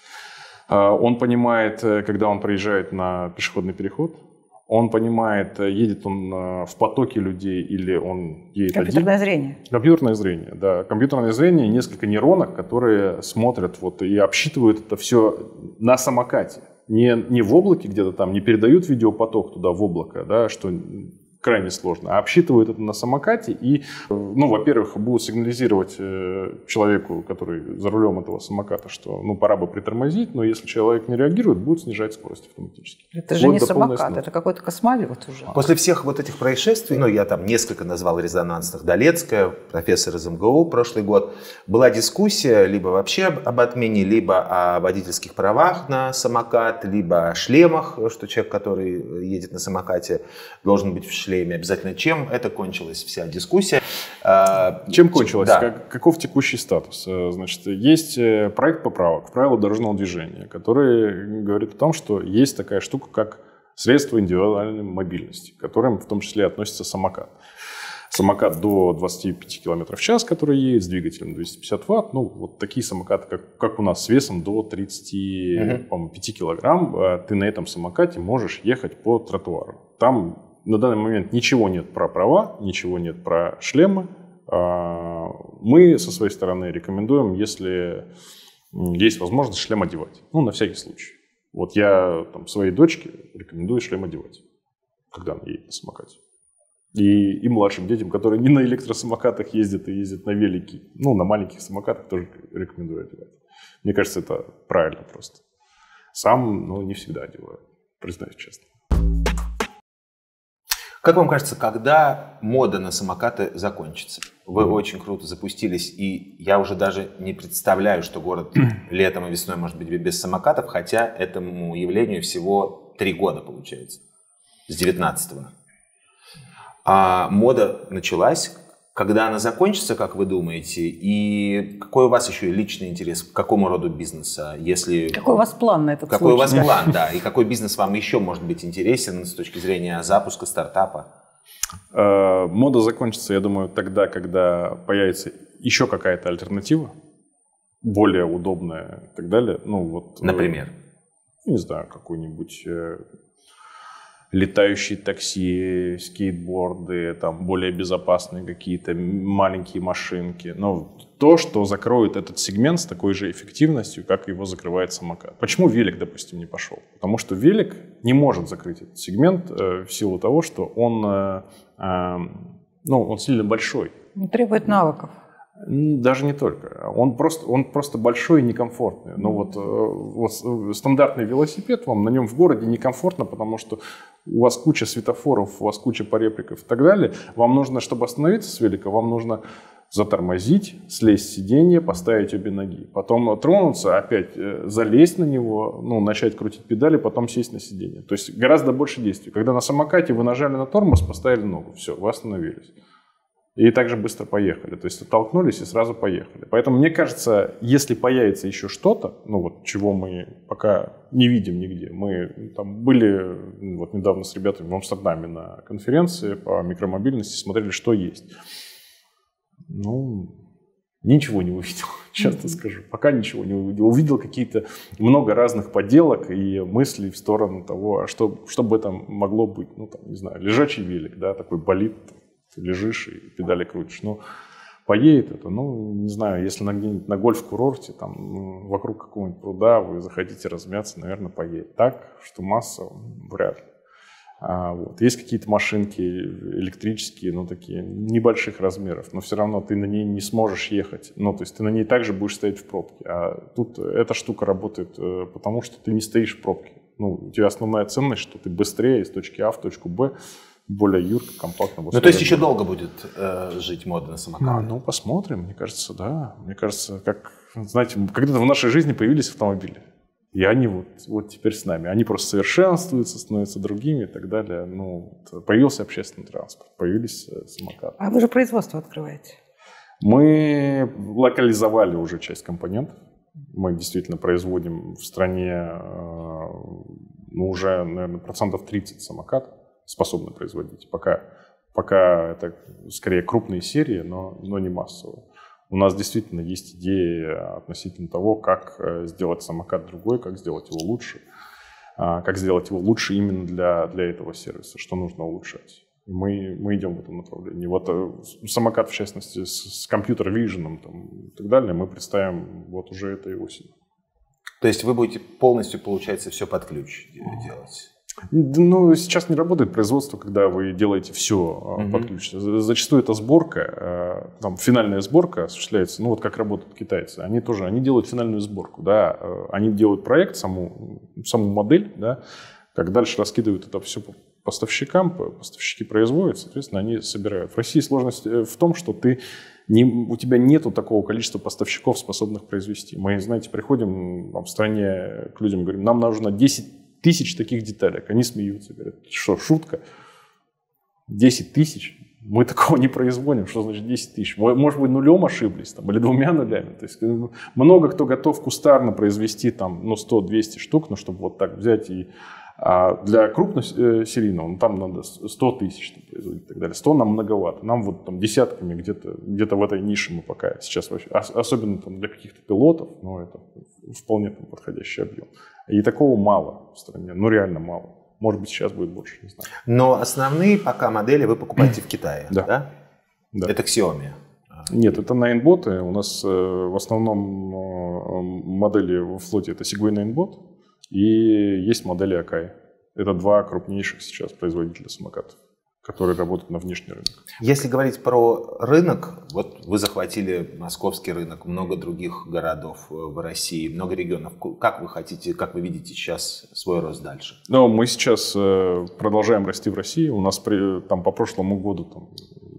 Он понимает, когда он проезжает на пешеходный переход. Он понимает, едет он в потоке людей или он едет Компьютерное один. зрение. Компьютерное зрение, да. Компьютерное зрение, несколько нейронок, которые смотрят вот, и обсчитывают это все на самокате. Не, не в облаке где-то там, не передают видеопоток туда в облако, да, что крайне сложно, а обсчитывают это на самокате и, ну, во-первых, будут сигнализировать человеку, который за рулем этого самоката, что, ну, пора бы притормозить, но если человек не реагирует, будет снижать скорость автоматически. Это же не самокат, это какой-то космолет уже. После всех вот этих происшествий, ну, я там несколько назвал резонансных, Долецкая, профессор из эм гэ у прошлый год, была дискуссия либо вообще об отмене, либо о водительских правах на самокат, либо о шлемах, что человек, который едет на самокате, должен быть в шлеме. Обязательно. Чем это кончилась вся дискуссия? Чем кончилась? Да. Как, каков текущий статус? Значит, есть проект поправок в правила дорожного движения, который говорит о том, что есть такая штука, как средство индивидуальной мобильности, к которым в том числе относится самокат. Самокат до двадцати пяти километров в час, который едет с двигателем двести пятьдесят ватт. Ну, вот такие самокаты, как, как у нас, с весом до тридцати пяти килограмм. Ты на этом самокате можешь ехать по тротуару. Там на данный момент ничего нет про права, ничего нет про шлемы. Мы со своей стороны рекомендуем, если есть возможность, шлем одевать. Ну, на всякий случай. Вот я там, своей дочке рекомендую шлем одевать, когда она едет на самокате. И, и младшим детям, которые не на электросамокатах ездят и ездят на велике, ну, на маленьких самокатах тоже рекомендую одевать. Мне кажется, это правильно просто. Сам, ну, не всегда одеваю, признаюсь честно. Как вам кажется, когда мода на самокаты закончится? Вы mm. очень круто запустились, и я уже даже не представляю, что город летом и весной может быть без самокатов, хотя этому явлению всего три года получается, с девятнадцатого. А мода началась. Когда она закончится, как вы думаете, и какой у вас еще личный интерес к какому роду бизнеса? Если... Какой у вас план на этот какой случай? Какой у вас план, да, и какой бизнес вам еще может быть интересен с точки зрения запуска стартапа? Мода закончится, я думаю, тогда, когда появится еще какая-то альтернатива, более удобная и так далее. Ну, вот, например? Не знаю, какой-нибудь... летающие такси, скейтборды, там более безопасные какие-то маленькие машинки. Но то, что закроет этот сегмент с такой же эффективностью, как его закрывает самокат. Почему велик, допустим, не пошел? Потому что велик не может закрыть этот сегмент э, в силу того, что он, э, э, ну, он сильно большой. Он требует навыков. Даже не только. Он просто, он просто большой и некомфортный. Но вот, вот стандартный велосипед, вам на нем в городе некомфортно, потому что у вас куча светофоров, у вас куча поребриков и так далее. Вам нужно, чтобы остановиться с велика, вам нужно затормозить, слезть с сиденья, поставить обе ноги. Потом тронуться, опять залезть на него, ну, начать крутить педали, потом сесть на сиденье. То есть гораздо больше действий. Когда на самокате вы нажали на тормоз, поставили ногу, все, вы остановились. И также быстро поехали. То есть оттолкнулись и сразу поехали. Поэтому мне кажется, если появится еще что-то, ну вот чего мы пока не видим нигде. Мы там были вот недавно с ребятами в Амстердаме на конференции по микромобильности, смотрели, что есть. Ну, ничего не увидел, честно скажу. Пока ничего не увидел. Увидел какие-то много разных поделок и мыслей в сторону того, а что, что бы это могло быть. Ну, там, не знаю, лежачий велик, да, такой болид. Ты лежишь и педали крутишь. Ну, поедет это, ну, не знаю, если на где-нибудь на гольф-курорте, там, ну, вокруг какого-нибудь пруда вы захотите размяться, наверное, поедет. Так, что массово, вряд ли. А, вот. Есть какие-то машинки электрические, ну, такие небольших размеров, но все равно ты на ней не сможешь ехать. Ну, то есть ты на ней также будешь стоять в пробке. А тут эта штука работает потому, что ты не стоишь в пробке. Ну, у тебя основная ценность, что ты быстрее из точки А в точку Б, более юрко, компактно. Ну, то есть еще долго будет э, жить мода на самокат? Ну, ну, посмотрим. Мне кажется, да. Мне кажется, как, знаете, когда-то в нашей жизни появились автомобили. И они вот, вот теперь с нами. Они просто совершенствуются, становятся другими и так далее. Ну, появился общественный транспорт, появились самокаты. А вы же производство открываете? Мы локализовали уже часть компонентов. Мы действительно производим в стране ну, уже, наверное, процентов тридцать самокатов. Способны производить. Пока, пока это скорее крупные серии, но, но не массовые. У нас действительно есть идеи относительно того, как сделать самокат другой, как сделать его лучше, как сделать его лучше именно для, для этого сервиса, что нужно улучшать. И мы, мы идем в этом направлении. Вот самокат, в частности, с, с компьютер-виженом и так далее, мы представим вот уже этой осенью. То есть вы будете полностью, получается, все под ключ делать? Ну, сейчас не работает производство, когда вы делаете все mm-hmm. под ключ. Зачастую это сборка, там, финальная сборка осуществляется, ну, вот как работают китайцы. Они тоже, они делают финальную сборку, да, они делают проект, саму, саму модель, да, как дальше раскидывают это все по поставщикам, поставщики производят, соответственно, они собирают. В России сложность в том, что ты не, у тебя нету такого количества поставщиков, способных произвести. Мы, знаете, приходим в стране к людям, говорим, нам нужно десять тысяч таких деталек. Они смеются, говорят, что, шутка? десять тысяч? Мы такого не производим. Что значит десять тысяч? Может быть, нулем ошиблись там, или двумя нулями. То есть много кто готов кустарно произвести там, ну, сто-двести штук, ну, чтобы вот так взять и... А для крупносерийного, ну, там надо сто тысяч там, производить и так далее. сто нам многовато. Нам вот там десятками где-то, где-то в этой нише мы пока сейчас вообще, особенно там для каких-то пилотов, ну, это вполне там подходящий объем. И такого мало в стране, ну, реально мало. Может быть, сейчас будет больше, не знаю. Но основные пока модели вы покупаете в Китае, да? Да. Да. Это Xiaomi? Нет, это Ninebot. У нас в основном модели в флоте это Segway Ninebot. И есть модели Akai. Это два крупнейших сейчас производителя самокатов, которые работают на внешний рынок. Если говорить про рынок, вот вы захватили московский рынок, много других городов в России, много регионов. Как вы хотите, как вы видите сейчас свой рост дальше? Ну, мы сейчас продолжаем расти в России. У нас при, там, по прошлому году там,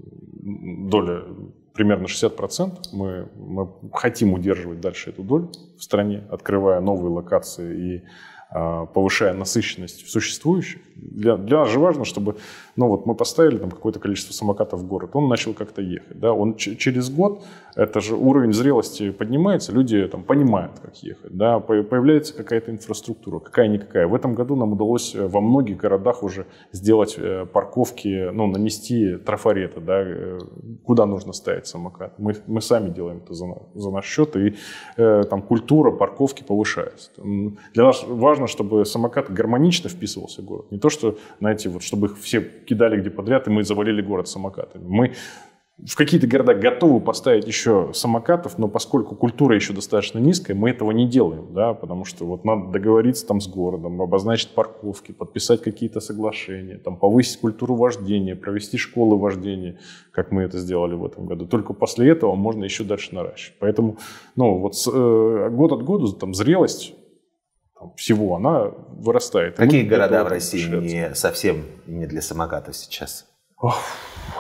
доля примерно шестьдесят процентов. Мы, мы хотим удерживать дальше эту долю в стране, открывая новые локации и э, повышая насыщенность в существующих. Для, для нас же важно, чтобы ну, вот мы поставили там какое-то количество самокатов в город, он начал как-то ехать. Да? Он ч- через год, это же уровень зрелости поднимается, люди там, понимают, как ехать. Да? Появляется какая-то инфраструктура, какая-никакая. В этом году нам удалось во многих городах уже сделать парковки, ну, нанести трафареты, да, куда нужно ставить самокат. Мы, мы сами делаем это за, за наш счет, и э, там культура парковки повышается. Для нас важно, чтобы самокат гармонично вписывался в город. Не то, что, знаете, вот, чтобы их все кидали где подряд, и мы завалили город самокатами. Мы в какие-то города готовы поставить еще самокатов, но поскольку культура еще достаточно низкая, мы этого не делаем, да, потому что вот надо договориться там с городом, обозначить парковки, подписать какие-то соглашения, там, повысить культуру вождения, провести школы вождения, как мы это сделали в этом году. Только после этого можно еще дальше наращивать. Поэтому ну, вот с, э, год от года там, зрелость там, всего, она вырастает. Какие города в России не, совсем не для самокатов сейчас? Ох,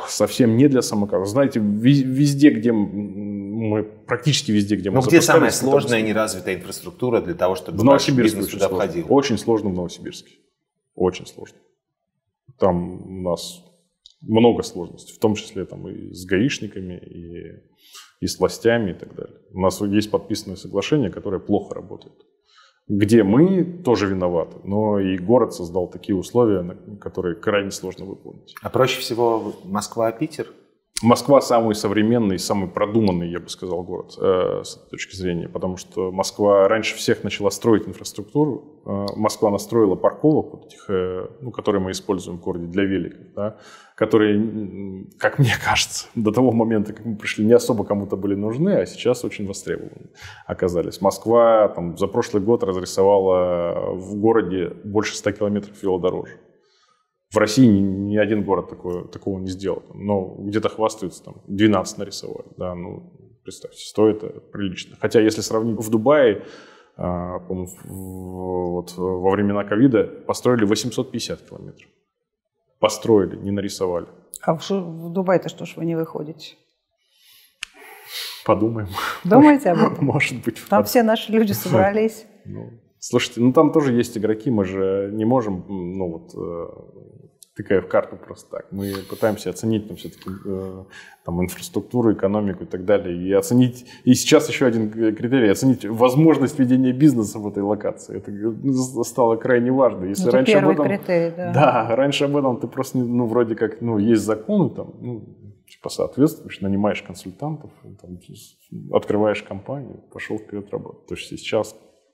совсем не для самокатов. Знаете, везде, где мы, практически везде, где мы запускались... Ну, где самая сложная неразвитая инфраструктура для того, чтобы ваш бизнес сюда входил? Очень сложно в Новосибирске. Очень сложно. Там у нас много сложностей, в том числе там, и с гаишниками, и, и с властями и так далее. У нас есть подписанное соглашение, которое плохо работает. Где мы тоже виноваты, но и город создал такие условия, которые крайне сложно выполнить. А проще всего Москва-Питер? Москва самый современный, самый продуманный, я бы сказал, город э, с этой точки зрения, потому что Москва раньше всех начала строить инфраструктуру. Э, Москва настроила парковок, вот этих, э, ну, которые мы используем в городе для великов, да, которые, как мне кажется, до того момента, как мы пришли, не особо кому-то были нужны, а сейчас очень востребованы оказались. Москва там, за прошлый год разрисовала в городе больше ста километров велодорожек. В России ни, ни один город такое, такого не сделал. Но где-то хвастаются, там, двенадцать нарисовали. Да, ну, представьте, стоит это прилично. Хотя, если сравнить, в Дубае, а, в, вот, во времена ковида построили восемьсот пятьдесят километров. Построили, не нарисовали. А в, в Дубае-то что ж вы не выходите? Подумаем. Думаете об этом? Может быть. Там все наши люди собрались. Слушайте, ну там тоже есть игроки, мы же не можем, ну вот, э, тыкая в карту просто так. Мы пытаемся оценить там все-таки э, там, инфраструктуру, экономику и так далее. И оценить, и сейчас еще один критерий, оценить возможность ведения бизнеса в этой локации. Это стало крайне важно. Если это раньше первый об этом, критерий, да. Да, раньше об этом ты просто, ну, вроде как, ну, есть законы, там, ну, типа соответствуешь, нанимаешь консультантов, там, открываешь компанию, пошел вперед работать. То есть сейчас...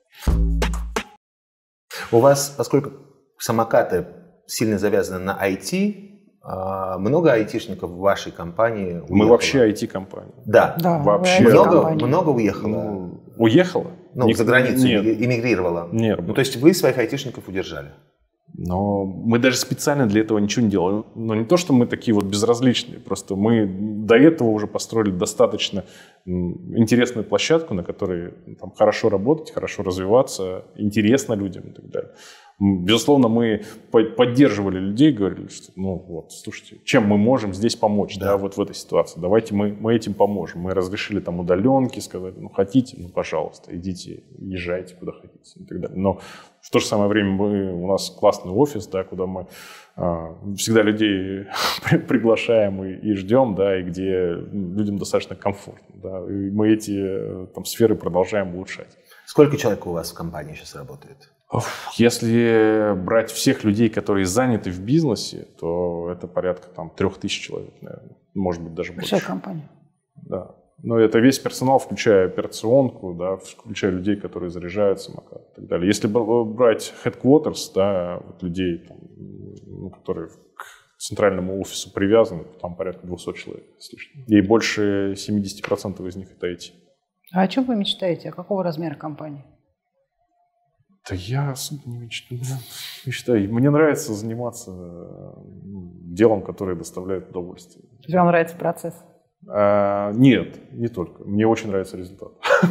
У вас, поскольку самокаты сильно завязаны на ай ти, много айтишников в вашей компании уехало? Мы вообще ай ти-компания. Да. да вообще. Много, много уехало? Ну, уехало? Ну, Ник... за границу Нет. эмигрировало? Нет. Ну, то есть вы своих айтишников удержали? Но мы даже специально для этого ничего не делали. Но не то, что мы такие вот безразличные, просто мы до этого уже построили достаточно интересную площадку, на которой там, хорошо работать, хорошо развиваться, интересно людям и так далее. Безусловно, мы поддерживали людей, говорили, что, ну вот, слушайте, чем мы можем здесь помочь, да, да вот в этой ситуации, давайте мы, мы этим поможем. Мы разрешили там удаленки, сказали, ну хотите, ну пожалуйста, идите, езжайте куда хотите и так далее. Но в то же самое время мы, у нас классный офис, да, куда мы а, всегда людей приглашаем и, и ждем, да, и где людям достаточно комфортно, да, и мы эти там сферы продолжаем улучшать. Сколько человек у вас в компании сейчас работает? Если брать всех людей, которые заняты в бизнесе, то это порядка там трех тысяч человек, наверное, может быть даже больше. Большая компания. Да. Но это весь персонал, включая операционку, да, включая людей, которые заряжают самокат и так далее. Если брать headquarters, да, вот людей, там, ну, которые к центральному офису привязаны, там порядка двухсот человек с лишним. И больше семьдесят процентов из них это ай ти. А о чем вы мечтаете? А какого размера компании? Да я особо не мечтаю. мечтаю. Мне нравится заниматься делом, которое доставляет удовольствие. Вам нравится процесс? А, нет, не только. Мне очень нравится результат.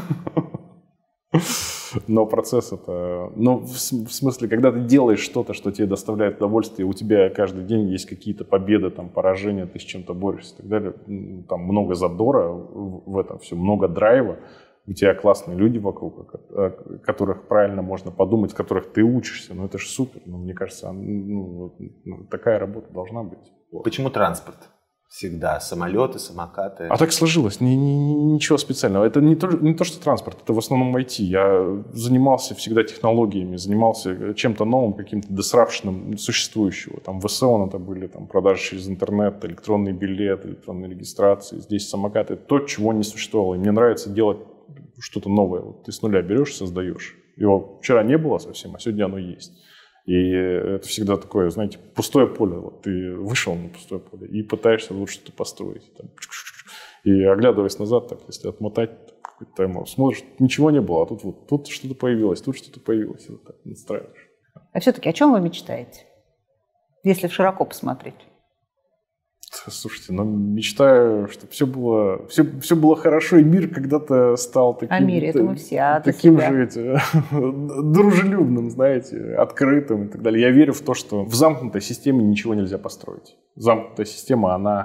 Но процесс это... Ну, в смысле, когда ты делаешь что-то, что тебе доставляет удовольствие, у тебя каждый день есть какие-то победы, там, поражения, ты с чем-то борешься и так далее. Там много задора в этом все, много драйва. У тебя классные люди вокруг, о которых правильно можно подумать, в которых ты учишься. Ну, это же супер. Ну, мне кажется, ну, такая работа должна быть. Вот. Почему транспорт? Всегда самолеты, самокаты. А так сложилось, ни, ни, ничего специального. Это не то, не то, что транспорт, это в основном ай ти. Я занимался всегда технологиями, занимался чем-то новым, каким-то disruption существующего. Там в СО это были там, продажи через интернет, электронный билет, электронные регистрации. Здесь самокаты, то, чего не существовало. И мне нравится делать что-то новое. Вот ты с нуля берешь, создаешь. Его вчера не было совсем, а сегодня оно есть. И это всегда такое, знаете, пустое поле. Вот ты вышел на пустое поле и пытаешься вот что-то построить. Там, и оглядываясь назад, так, если отмотать какой-то тайм, смотришь, ничего не было, а тут вот тут что-то появилось, тут что-то появилось. И вот так настраиваешь. А все-таки о чем вы мечтаете, если широко посмотреть? Слушайте, ну мечтаю, чтобы все было, все, все было хорошо, и мир когда-то стал таким, о мире, это мы все, а таким же эти, дружелюбным, знаете, открытым и так далее. Я верю в то, что в замкнутой системе ничего нельзя построить. Замкнутая система, она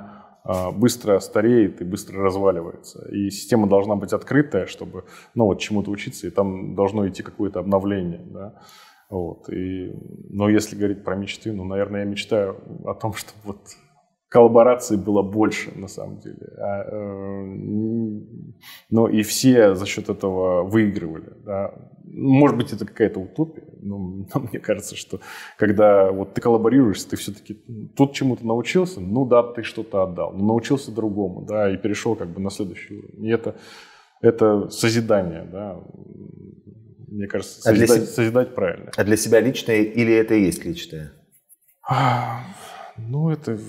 быстро стареет и быстро разваливается. И система должна быть открытая, чтобы ну, вот, чему-то учиться, и там должно идти какое-то обновление. Да? Вот. И, но если говорить про мечты, ну, наверное, я мечтаю о том, чтобы вот коллабораций было больше, на самом деле. А, э, но и все за счет этого выигрывали. Да? Может быть, это какая-то утопия, но, но мне кажется, что когда вот ты коллаборируешь, ты все-таки тут чему-то научился, ну да, ты что-то отдал, но научился другому, да, и перешел как бы на следующий уровень. И это, это созидание, да. Мне кажется, созидать, а себя, созидать правильно. А для себя личное или это и есть личное? А, ну, это...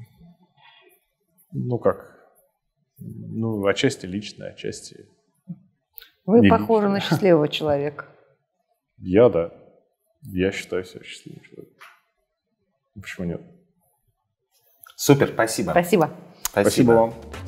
Ну, как? Ну, отчасти личное, отчасти... Вы похожи на счастливого человека. Я, да. Я считаю себя счастливым человеком. Почему нет? Супер, спасибо. Спасибо. Спасибо, спасибо вам.